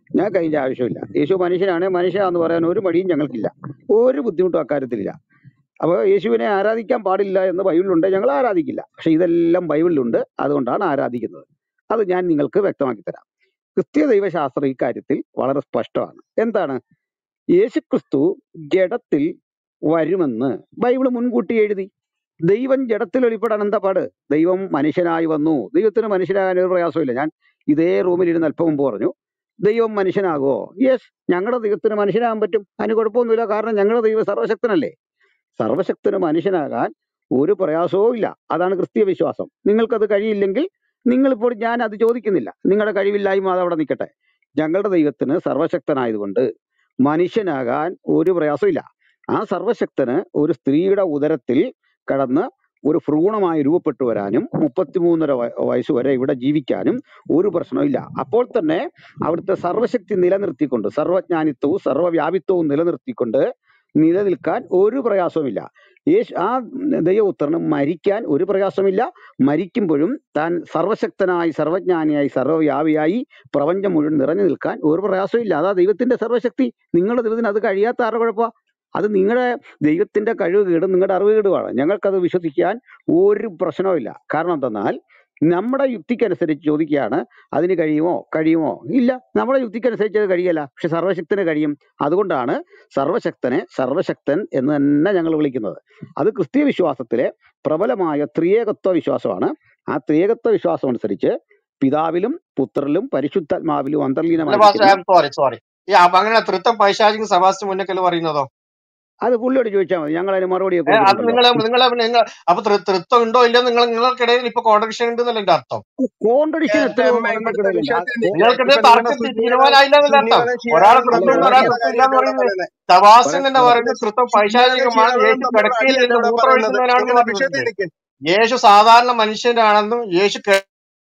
ഞങ്ങൾക്ക് അതിന്റെ ആവശ്യമില്ല. യേശു മനുഷ്യനാണ്, മനുഷ്യനാന്ന് പറയാൻ ഒരു മടിയും ഞങ്ങൾക്കില്ല, ഒരു ബുദ്ധിമുട്ടും അക്കാര്യത്തിലില്ല. അപ്പോൾ യേശുവിനെ ആരാധിക്കാൻ പാടില്ല എന്ന് ബൈബിളിലുണ്ട്, ഞങ്ങൾ ആരാധിക്കില്ല. പക്ഷെ ഇതെല്ലാം ബൈബിളിലുണ്ട്, അതുകൊണ്ടാണ് ആരാധിക്കുന്നത്. അത് ഞാൻ നിങ്ങൾക്ക് വ്യക്തമാക്കി തരാം. ക്രിസ്തീയ ദൈവശാസ്ത്രം ഇക്കാര്യത്തിൽ വളരെ സ്പഷ്ടമാണ്. എന്താണ്? യേശുക്രിസ്തു ജഡത്തിൽ വരുമെന്ന് ബൈബിൾ മുൻകൂട്ടി എഴുതി. ദൈവം ജഡത്തിൽ വെളിപ്പെടാൻ എന്താ പാട്? ദൈവം മനുഷ്യനായി വന്നു. ദൈവത്തിന് മനുഷ്യനാകാൻ ഒരു പ്രയാസമില്ല. ഞാൻ ഇതേ റൂമിൽ ഇരുന്ന് അല്പം മുമ്പ് പറഞ്ഞു, ദൈവം മനുഷ്യനാകുമോ? യെസ്, ഞങ്ങളുടെ ദൈവത്തിന് മനുഷ്യനാകാൻ പറ്റും, അതിന് കുഴപ്പമൊന്നുമില്ല. കാരണം ഞങ്ങളുടെ ദൈവം സർവശക്തനല്ലേ. സർവശക്തന് മനുഷ്യനാകാൻ ഒരു പ്രയാസവും ഇല്ല. അതാണ് ക്രിസ്തീയ വിശ്വാസം. നിങ്ങൾക്കത് കഴിയില്ലെങ്കിൽ നിങ്ങളിപ്പോൾ, ഞാൻ അത് ചോദിക്കുന്നില്ല, നിങ്ങളുടെ കഴിവില്ലായ്മ അതവിടെ നിൽക്കട്ടെ. ഞങ്ങളുടെ ദൈവത്തിന് സർവശക്തനായതുകൊണ്ട് മനുഷ്യനാകാൻ ഒരു പ്രയാസമില്ല. ആ സർവശക്തന് ഒരു സ്ത്രീയുടെ ഉദരത്തിൽ കടന്ന് ഒരു ഭ്രൂണമായി രൂപപ്പെട്ടു വരാനും മുപ്പത്തിമൂന്നര വയസ്സ് വരെ ഇവിടെ ജീവിക്കാനും ഒരു പ്രശ്നമില്ല. അപ്പോൾ തന്നെ അവിടുത്തെ സർവശക്തി നിലനിർത്തിക്കൊണ്ട്, സർവജ്ഞാനിത്വവും സർവവ്യാപിത്വവും നിലനിർത്തിക്കൊണ്ട് നിലനിൽക്കാൻ ഒരു പ്രയാസവുമില്ല. യേശു ആ ദൈവപുത്രന് മരിക്കാൻ ഒരു പ്രയാസമില്ല. മരിക്കുമ്പോഴും താൻ സർവശക്തനായി, സർവജ്ഞാനിയായി, സർവ്വവ്യാപിയായി പ്രപഞ്ചം മുഴുവൻ നിറഞ്ഞു നിൽക്കാൻ ഒരു പ്രയാസമില്ല. അതാ ദൈവത്തിന്റെ സർവശക്തി. നിങ്ങളുടെ ദൈവത്തിന് അത് കഴിയാത്ത ആരുടെ കുഴപ്പമാണ്? അത് നിങ്ങളുടെ ദൈവത്തിന്റെ കഴിവ് കേടും നിങ്ങളുടെ അറിവ് കേടുമാണ്. ഞങ്ങൾക്കത് വിശ്വസിക്കാൻ ഒരു പ്രശ്നവുമില്ല. കാരണം എന്തെന്നാൽ നമ്മുടെ യുക്തിക്കനുസരിച്ച് ചോദിക്കുകയാണ്, അതിന് കഴിയുമോ? കഴിയുമോ? ഇല്ല, നമ്മുടെ യുക്തിക്കനുസരിച്ച് അത് കഴിയല്ല. പക്ഷെ സർവശക്തന് കഴിയും. അതുകൊണ്ടാണ് സർവശക്തനെ സർവശക്തൻ എന്ന് തന്നെ ഞങ്ങൾ വിളിക്കുന്നത്. അത് ക്രിസ്തീയ വിശ്വാസത്തിലെ പ്രബലമായ ത്രിയേകത്വ വിശ്വാസമാണ്. ആ ത്രിയേകത്വ വിശ്വാസം അനുസരിച്ച് പിതാവിലും പുത്രനിലും പരിശുദ്ധാത്മാവിലും അന്തർലീനമായിരിക്കുന്ന, സോറി സോറി ഈ അപ്പൊ അങ്ങനെ തൃത്വം പൈശാചിക സെബാസ്റ്റ്യൻ മുന്നക്കൽ പറയുന്നതോ? അത് പുള്ളിയോട് ചോദിച്ചാൽ മതി, ഞങ്ങൾ അതിന് മറുപടിയൊക്കെ ഏ, അത് കൊടുക്കുന്നുണ്ടല്ലോ. നിങ്ങൾ നിങ്ങൾ നിങ്ങൾ അപ്പൊ തൃ- തൃത്വം ഉണ്ടോ ഇല്ലയോ? നിങ്ങൾ നിങ്ങൾക്കിടയിൽ ഇപ്പൊ കോൺട്രഡിക്ഷൻ ഉണ്ടെന്നല്ല എന്റെ അർത്ഥം. കോൺട്രഡിക്ഷൻ എന്റെ എത്രയോ അമ്മ ഇവിടുത്തെ മരണത്തിനിടയിലുണ്ട്. ആ വിഷയത്തിൽ കോ- നിൽക്ക്. നിങ്ങൾക്കിടയിൽ ഇപ്പൊ നിങ്ങളുടെ തർക്കത്തിൽ സുജീവനെ തീരുമാനമായില്ല എന്നല്ല അർത്ഥം. സുജീവനെ ഒരാൾ ക്ഷീണം തൃത്വം അല്ല ഉണ്ട്, സംഭവിക്കുന്ന ഒരാൾ പറയാം തൃത്വം ഇല്ല എന്ന് കാര്യമായിട്ടാണ് പറയുന്നത്. പറയുന്നത്. സെബാസ്റ്റ്യൻ പറയാം തന്നെ പറയാം പറയുന്നത് തൃത്വം സുജീവനെ പൈശാചികമാണ്, ക്ഷീണം യേശു തമ്മിലുള്ള കിടക്കയിൽ അടിയല്ല നിന്ന് ഇവിടെ മൂത്രം പറയുന്നത്. ഒഴിക്കുന്നവനാണെന്ന് നിങ്ങൾ പറഞ്ഞിട്ടുണ്ട്. വിഷയത്തിൽ നിൽക്ക്. യേശു സാധാരണ മനുഷ്യനാണെന്നും യേശു കെ-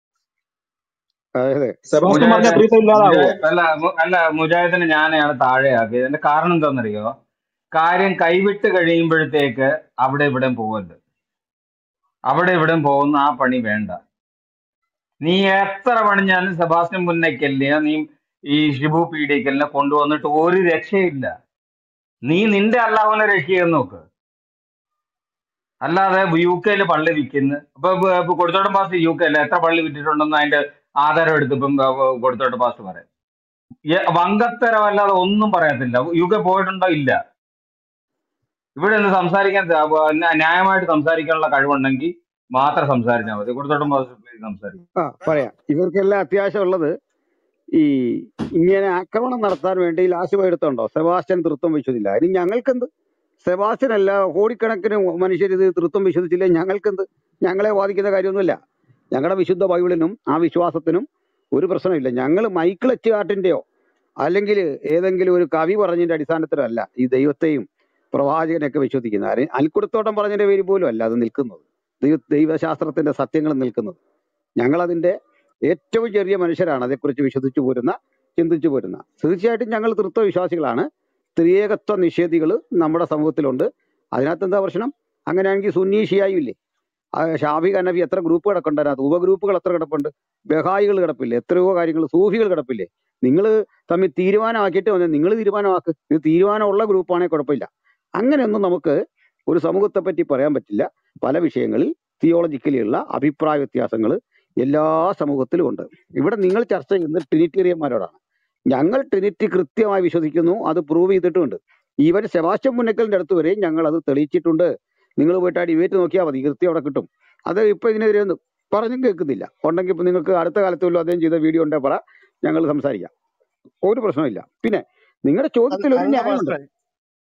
അതായത് സെബാസ്റ്റ്യൻ പറഞ്ഞ മുജാഹിദ് ത്രീത്വം ഇല്ലാതാവോ? മുജാഹിദ് അല്ല മു- അല്ല മുജാഹിദിനെ ഞാനെയാണ് താഴെയാക്കിയത്. അതിന്റെ കാരണം എന്താണെന്നറിയോ? കാര്യം കൈവിട്ട് കഴിയുമ്പോഴത്തേക്ക് അവിടെ ഇവിടെ പോകരുത്. അവിടെ ഇവിടെ പോകുന്ന ആ പണി വേണ്ട. നീ എത്ര പണിഞ്ഞാലും സെബാസ്റ്റ്യൻ പുന്നക്കലിനെ നീ ഈ ഷിബു പീഡിക്കലിനെ കൊണ്ടുവന്നിട്ട് ഒരു രക്ഷയില്ല. നീ നിന്റെ അല്ലാഹുവിനെ രക്ഷിയെന്ന് നോക്ക്. അല്ലാതെ യു കെയിൽ പള്ളി വിൽക്കുന്നു. ഇപ്പൊ ഇപ്പൊ കൊടുത്തോട്ടം പാസ് യു കെയിൽ എത്ര പള്ളി വിറ്റിട്ടുണ്ടെന്ന് അതിന്റെ ആധാരം എടുത്ത് ഇപ്പം കൊടുത്തോട്ടം പാസ് പറയാം. ഏ- വങ്കത്തരമല്ലാതെ ഒന്നും പറയത്തില്ല. യു കെ പോയിട്ടുണ്ടോ? ഇല്ല. ഇവിടെ നിന്ന് സംസാരിക്കാൻ ത- ന്യാ- ന്യായമായിട്ട് സംസാരിക്കാനുള്ള കഴിവുണ്ടെങ്കിൽ മാത്രം സംസാരിച്ചാൽ മതി. കൊടുത്തോട്ടം പാസ് സംസാരിക്കും. ആ പറയാം. ഇവർക്കെല്ലാം അത്യാവശ്യമുള്ളത് ഈ ഇങ്ങനെ ആക്രമണം നടത്താൻ വേണ്ടി ലാശം എടുത്തുണ്ടോ? സെബാസ്റ്റ്യൻ തൃത്വം വിശ്വസിച്ചില്ല, ഇനി ഞങ്ങൾക്കെന്ത്? സെബാസ്റ്റ്യൻ അല്ല, കോടിക്കണക്കിന് മനുഷ്യർ ഇത് തൃത്വം വിശ്വസിച്ചില്ലേ, ഞങ്ങൾക്കെന്ത്? ഞങ്ങളെ ബാധിക്കുന്ന കാര്യമൊന്നുമില്ല. ഞങ്ങളുടെ വിശുദ്ധ ബൈബിളിനും ആ വിശ്വാസത്തിനും ഒരു പ്രശ്നമില്ല. ഞങ്ങൾ മൈക്കിൾ എച്ചുകാട്ടിന്റെയോ അല്ലെങ്കിൽ ഏതെങ്കിലും ഒരു കവി പറഞ്ഞതിന്റെ അടിസ്ഥാനത്തിലല്ല ഈ ദൈവത്തെയും പ്രവാചകനെയൊക്കെ വിശ്വസിക്കുന്നത്. ആര് അൽക്കുടത്തോട്ടം പറഞ്ഞതിന്റെ പേര് പോലും അല്ല അത് നിൽക്കുന്നത്. ദൈവ ദൈവശാസ്ത്രത്തിന്റെ സത്യങ്ങൾ നിൽക്കുന്നത്. ഞങ്ങളതിന്റെ ഏറ്റവും ചെറിയ മനുഷ്യരാണ് അതേക്കുറിച്ച് വിശ്വസിച്ചു പോരുന്ന, ചിന്തിച്ചു പോരുന്ന. തീർച്ചയായിട്ടും ഞങ്ങൾ തൃത്വ വിശ്വാസികളാണ്. ത്രിയേകത്വ നിഷേധികൾ നമ്മുടെ സമൂഹത്തിലുണ്ട്. അതിനകത്ത് എന്താ പ്രശ്നം? അങ്ങനെയാണെങ്കിൽ സുന്നി ഷിയായും ഇല്ലേ? ആ ഷാഫി ഹനഫി എത്ര ഗ്രൂപ്പ് കിടക്കുന്നുണ്ട് അതിനകത്ത്? ഉപഗ്രൂപ്പുകൾ എത്ര കിടപ്പുണ്ട്? ബഹായികൾ കിടപ്പില്ലേ? എത്രയോ കാര്യങ്ങൾ, സൂഫികൾ കിടപ്പില്ലേ? നിങ്ങൾ തമ്മിൽ തീരുമാനമാക്കിയിട്ട് വന്നാൽ നിങ്ങൾ തീരുമാനമാക്ക്. ഇത് തീരുമാനമുള്ള ഗ്രൂപ്പാണെങ്കിൽ കുഴപ്പമില്ല. അങ്ങനെയൊന്നും നമുക്ക് ഒരു സമൂഹത്തെ പറ്റി പറയാൻ പറ്റില്ല. പല വിഷയങ്ങളിൽ തിയോളജിക്കലി ഉള്ള അഭിപ്രായ വ്യത്യാസങ്ങൾ എല്ലാ സമൂഹത്തിലും ഉണ്ട്. ഇവിടെ നിങ്ങൾ ചർച്ച ചെയ്യുന്നത് ട്രിനിറ്റേറിയന്മാരോടാണ്. ഞങ്ങൾ ട്രിനിറ്റി കൃത്യമായി വിശ്വസിക്കുന്നു, അത് പ്രൂവ് ചെയ്തിട്ടുമുണ്ട്. ഈവൻ സെബാസ്റ്റ്യൻ പുന്നക്കലിന്റെ അടുത്ത് വരെയും ഞങ്ങൾ അത് തെളിയിച്ചിട്ടുണ്ട്. നിങ്ങൾ പോയിട്ട് ആ ഡിബേറ്റ് നോക്കിയാൽ മതി, കൃത്യം അവിടെ കിട്ടും. അത് ഇപ്പൊ ഇതിനെതിരെ ഒന്നും പറഞ്ഞും കേൾക്കുന്നില്ല. ഉണ്ടെങ്കിൽ ഇപ്പൊ നിങ്ങൾക്ക് അടുത്ത കാലത്ത് വല്ലതും അദ്ദേഹം ചെയ്ത വീഡിയോ ഉണ്ടെങ്കിൽ പറ, ഞങ്ങൾ സംസാരിക്കാം. ഒരു പ്രശ്നമില്ല. പിന്നെ നിങ്ങളുടെ അല്ല ചോദ്യത്തിൽ ഒരു അല്ല ന്യായമുണ്ട്. പാസ്റ്ററെ,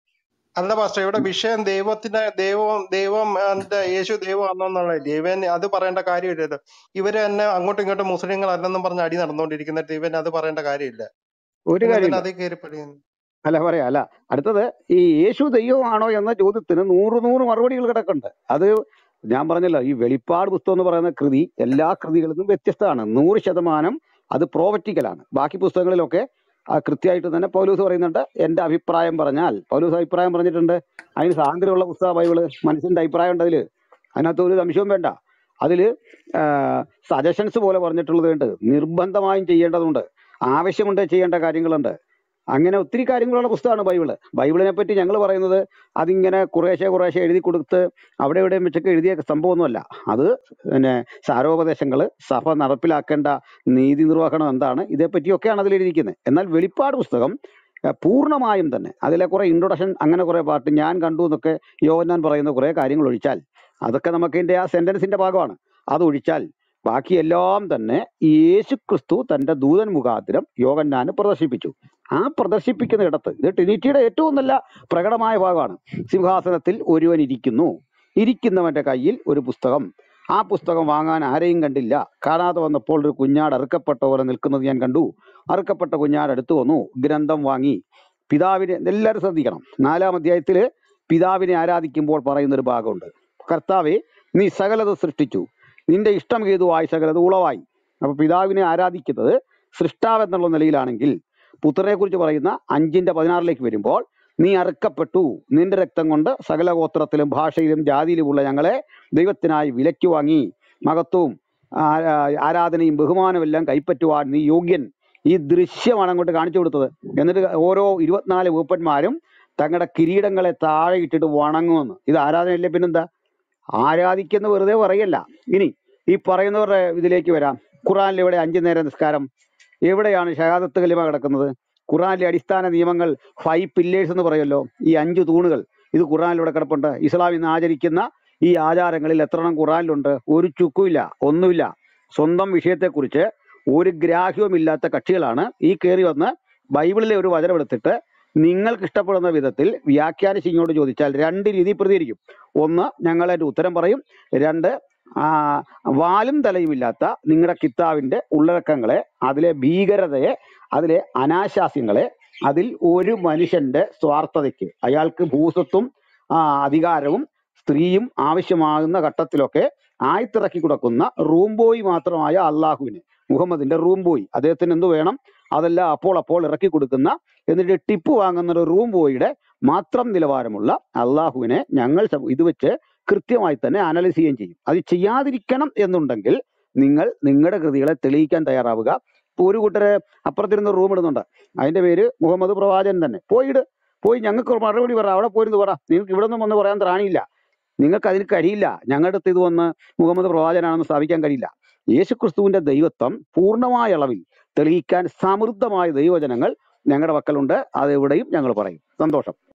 അല്ല പാസ്റ്റർ, ഇവിടെ വിഷയം ദൈവത്തിന്റെ ദൈവം ദൈവം എന്റെ യേശു ദൈവമാണെന്നുള്ള ഇവൻ അത് പറയേണ്ട കാര്യമില്ലല്ലോ. ഇവര് തന്നെ അങ്ങോട്ടും ഇങ്ങോട്ടും മുസ്ലിങ്ങൾ അല്ലെന്നും പറഞ്ഞ് അടി നടന്നുകൊണ്ടിരിക്കുന്നിട്ട് ഇവൻ അത് പറയേണ്ട കാര്യമില്ല. ഒരു നിങ്ങൾ കാര്യമില്ല. എന്തിനാ അതേ കയറി പണിയുന്നു? അല്ല പറയാ അല്ല അടുത്തത് ഈ യേശു ദൈവമാണോ എന്ന ചോദ്യത്തിന് നൂറ് നൂറ് മറുപടികൾ കിടക്കുന്നുണ്ട്. അത് ഞാൻ പറഞ്ഞല്ലോ, ഈ വെളിപ്പാട് പുസ്തകം എന്ന് പറയുന്ന കൃതി എല്ലാ കൃതികളിൽ നിന്നും വ്യത്യസ്തമാണ്. നൂറ് ശതമാനം അത് പ്രോവറ്റിക്കലാണ്. ബാക്കി പുസ്തകങ്ങളിലൊക്കെ ആ കൃത്യമായിട്ട് തന്നെ പൗലൂസ് പറയുന്നുണ്ട്. എന്റെ അഭിപ്രായം പറഞ്ഞാൽ, പൗലൂസ് അഭിപ്രായം പറഞ്ഞിട്ടുണ്ട്. അതിന് സ്വാതന്ത്ര്യമുള്ള പുസ്തക ബൈബിള്. മനുഷ്യന്റെ അഭിപ്രായം ഉണ്ട് അതില്, അതിനകത്ത് ഒരു സംശയവും വേണ്ട. അതില് സജഷൻസ് പോലെ പറഞ്ഞിട്ടുള്ളത് ഉണ്ട്, നിർബന്ധമായും ചെയ്യേണ്ടതുണ്ട്. ആവശ്യമുണ്ട് ചെയ്യേണ്ട കാര്യങ്ങളുണ്ട്. അങ്ങനെ ഒത്തിരി കാര്യങ്ങളുള്ള പുസ്തകമാണ് ബൈബിള്. ബൈബിളിനെ പറ്റി ഞങ്ങൾ പറയുന്നത് അതിങ്ങനെ കുറേശ്ശെ കുറേശ്ശെ എഴുതി കൊടുത്ത് അവിടെ ഇവിടെയും വെച്ചൊക്കെ എഴുതിയ സംഭവമൊന്നുമല്ല. അത് പിന്നെ സാരോപദേശങ്ങൾ, സഭ നടപ്പിലാക്കേണ്ട നീതി നിർവഹണം എന്താണ്, ഇതേപ്പറ്റിയൊക്കെയാണ് അതിൽ എഴുതിയിരിക്കുന്നത്. എന്നാൽ വെളിപ്പാട് പുസ്തകം അഹ് പൂർണ്ണമായും തന്നെ അതിലെ കുറെ ഇൻട്രൊഡക്ഷൻ, അങ്ങനെ കുറെ പാട്ട് ഞാൻ കണ്ടു എന്നൊക്കെ യോഹന്നാൻ പറയുന്ന കുറെ കാര്യങ്ങൾ ഒഴിച്ചാൽ, അതൊക്കെ നമുക്ക് ഇതിന്റെ ആ സെന്റൻസിന്റെ ഭാഗമാണ്. അതൊഴിച്ചാൽ ബാക്കിയെല്ലാം തന്നെ യേശു ക്രിസ്തു തന്റെ ദൂതൻ മുഖാന്തരം യോഹന്നാന് പ്രദർശിപ്പിച്ചു. ആ പ്രദർശിപ്പിക്കുന്ന ഇടത്ത്, ഇത് ട്രിനിറ്റിയുടെ ഏറ്റവും നല്ല പ്രകടമായ ഭാഗമാണ്. സിംഹാസനത്തിൽ ഒരുവൻ ഇരിക്കുന്നു, ഇരിക്കുന്നവന്റെ കയ്യിൽ ഒരു പുസ്തകം, ആ പുസ്തകം വാങ്ങാൻ ആരെയും കണ്ടില്ല. കാണാതെ വന്നപ്പോൾ ഒരു കുഞ്ഞാട് അറുക്കപ്പെട്ട പോലെ നിൽക്കുന്നത് ഞാൻ കണ്ടു. അറുക്കപ്പെട്ട കുഞ്ഞാട് അടുത്ത് വന്നു, ഗ്രന്ഥം വാങ്ങി. പിതാവിനെ, എല്ലാവരും ശ്രദ്ധിക്കണം, നാലാം അധ്യായത്തില് പിതാവിനെ ആരാധിക്കുമ്പോൾ പറയുന്ന ഒരു ഭാഗമുണ്ട്. കർത്താവെ, നീ സകലത് സൃഷ്ടിച്ചു, നിന്റെ ഇഷ്ടം ഹേതുവായി സകലത് ഉളവായി. അപ്പൊ പിതാവിനെ ആരാധിക്കുന്നത് സൃഷ്ടാവ് എന്നുള്ള നിലയിലാണെങ്കിൽ, പുത്രനെ കുറിച്ച് പറയുന്ന അഞ്ചിന്റെ പതിനാറിലേക്ക് വരുമ്പോൾ, നീ അറുക്കപ്പെട്ടു, നിന്റെ രക്തം കൊണ്ട് സകല ഗോത്രത്തിലും ഭാഷയിലും ജാതിയിലുമുള്ള ഞങ്ങളെ ദൈവത്തിനായി വിലയ്ക്ക് വാങ്ങി, മഹത്വവും ആ- ആരാധനയും ബഹുമാനവും എല്ലാം കൈപ്പറ്റുവാൻ നീ യോഗ്യൻ. ഈ ദൃശ്യമാണ് അങ്ങോട്ട് കാണിച്ചു കൊടുത്തത്. എന്നിട്ട് ഓരോ ഇരുപത്തിനാല് മൂപ്പന്മാരും തങ്ങളുടെ കിരീടങ്ങളെ താഴെ ഇട്ടിട്ട് വണങ്ങുമെന്ന്. ഇത് ആരാധനയല്ലേ, പിന്നെന്താ? ആരാധിക്കുന്ന വെറുതെ പറയല്ല. ഇനി ഈ പറയുന്നവരുടെ ഇതിലേക്ക് വരാം. ഖുറാനിൽ എവിടെ അഞ്ചു നേരം നിസ്കാരം? എവിടെയാണ് ഷഹാദത്ത് കലിമ കിടക്കുന്നത്? ഖുറാനിലെ അടിസ്ഥാന നിയമങ്ങൾ, ഫൈവ് പില്ലേഴ്സ് എന്ന് പറയുമല്ലോ, ഈ അഞ്ച് തൂണുകൾ, ഇത് ഖുറാനിലൂടെ കിടപ്പുണ്ട്. ഇസ്ലാം ഇന്ന് ആചരിക്കുന്ന ഈ ആചാരങ്ങളിൽ എത്രണ്ണം ഖുറാനിലുണ്ട്? ഒരു ചുക്കുമില്ല, ഒന്നുമില്ല. സ്വന്തം വിഷയത്തെക്കുറിച്ച് ഒരു ഗ്രാഹ്യവുമില്ലാത്ത കക്ഷികളാണ് ഈ കയറി വന്ന് ബൈബിളിലെ ഒരു വചനം എടുത്തിട്ട് നിങ്ങൾക്ക് ഇഷ്ടപ്പെടുന്ന വിധത്തിൽ വ്യാഖ്യാനിച്ച് ഇങ്ങോട്ട് ചോദിച്ചാൽ രണ്ട് രീതി പ്രതികരിക്കും. ഒന്ന്, ഞങ്ങൾ അതിന്റെ ഉത്തരം പറയും. രണ്ട്, ആ വാലും തലയും ഇല്ലാത്ത നിങ്ങളുടെ കിതാബിന്റെ ഉള്ളടക്കങ്ങളെ, അതിലെ ഭീകരതയെ, അതിലെ അനാശാസ്യങ്ങളെ, അതിൽ ഒരു മനുഷ്യന്റെ സ്വാർത്ഥതയ്ക്ക്, അയാൾക്ക് ഭൂസ്വത്തും ആ അധികാരവും സ്ത്രീയും ആവശ്യമാകുന്ന ഘട്ടത്തിലൊക്കെ ആയിത്തിറക്കി കൊടുക്കുന്ന റൂം ബോയ് മാത്രമായ അള്ളാഹുവിന്, മുഹമ്മദിന്റെ റൂം ബോയ്, അദ്ദേഹത്തിന് എന്ത് വേണം അതെല്ലാം അപ്പോൾ അപ്പോൾ ഇറക്കി കൊടുക്കുന്ന, എന്നിട്ട് ടിപ്പ് വാങ്ങുന്ന ഒരു റൂം ബോയുടെ മാത്രം നിലവാരമുള്ള അള്ളാഹുവിനെ ഞങ്ങൾ സം- ഇത് വെച്ച് കൃത്യമായി തന്നെ അനലൈസ് ചെയ്യുകയും ചെയ്യും. അത് ചെയ്യാതിരിക്കണം എന്നുണ്ടെങ്കിൽ നിങ്ങൾ നിങ്ങളുടെ കൃതികളെ തെളിയിക്കാൻ തയ്യാറാവുക. ഇപ്പൊ ഒരു കൂട്ടര് അപ്പുറത്തിരുന്ന് റൂം ഇടുന്നുണ്ട്, അതിന്റെ പേര് മുഹമ്മദ് പ്രവാചകൻ തന്നെ. പോയിട്, പോയി ഞങ്ങൾക്ക് ഒരു മറുപടി പറ, അവിടെ പോയിരുന്നു പറ. നിങ്ങൾക്ക് ഇവിടെ നിന്നും വന്ന് പറയാൻ ത്രാണിയില്ല, നിങ്ങൾക്ക് അതിന് കഴിയില്ല. ഞങ്ങളുടെ അടുത്ത് ഇത് വന്ന് മുഹമ്മദ് പ്രവാചകനാണെന്ന് സ്ഥാപിക്കാൻ കഴിയില്ല. യേശുക്രിസ്തുവിന്റെ ദൈവത്വം പൂർണ്ണമായ അളവിൽ തെളിയിക്കാൻ സമൃദ്ധമായ ദൈവവചനങ്ങൾ ഞങ്ങളുടെ പക്കലുണ്ട്. അത് എവിടെയും ഞങ്ങൾ പറയും. സന്തോഷം.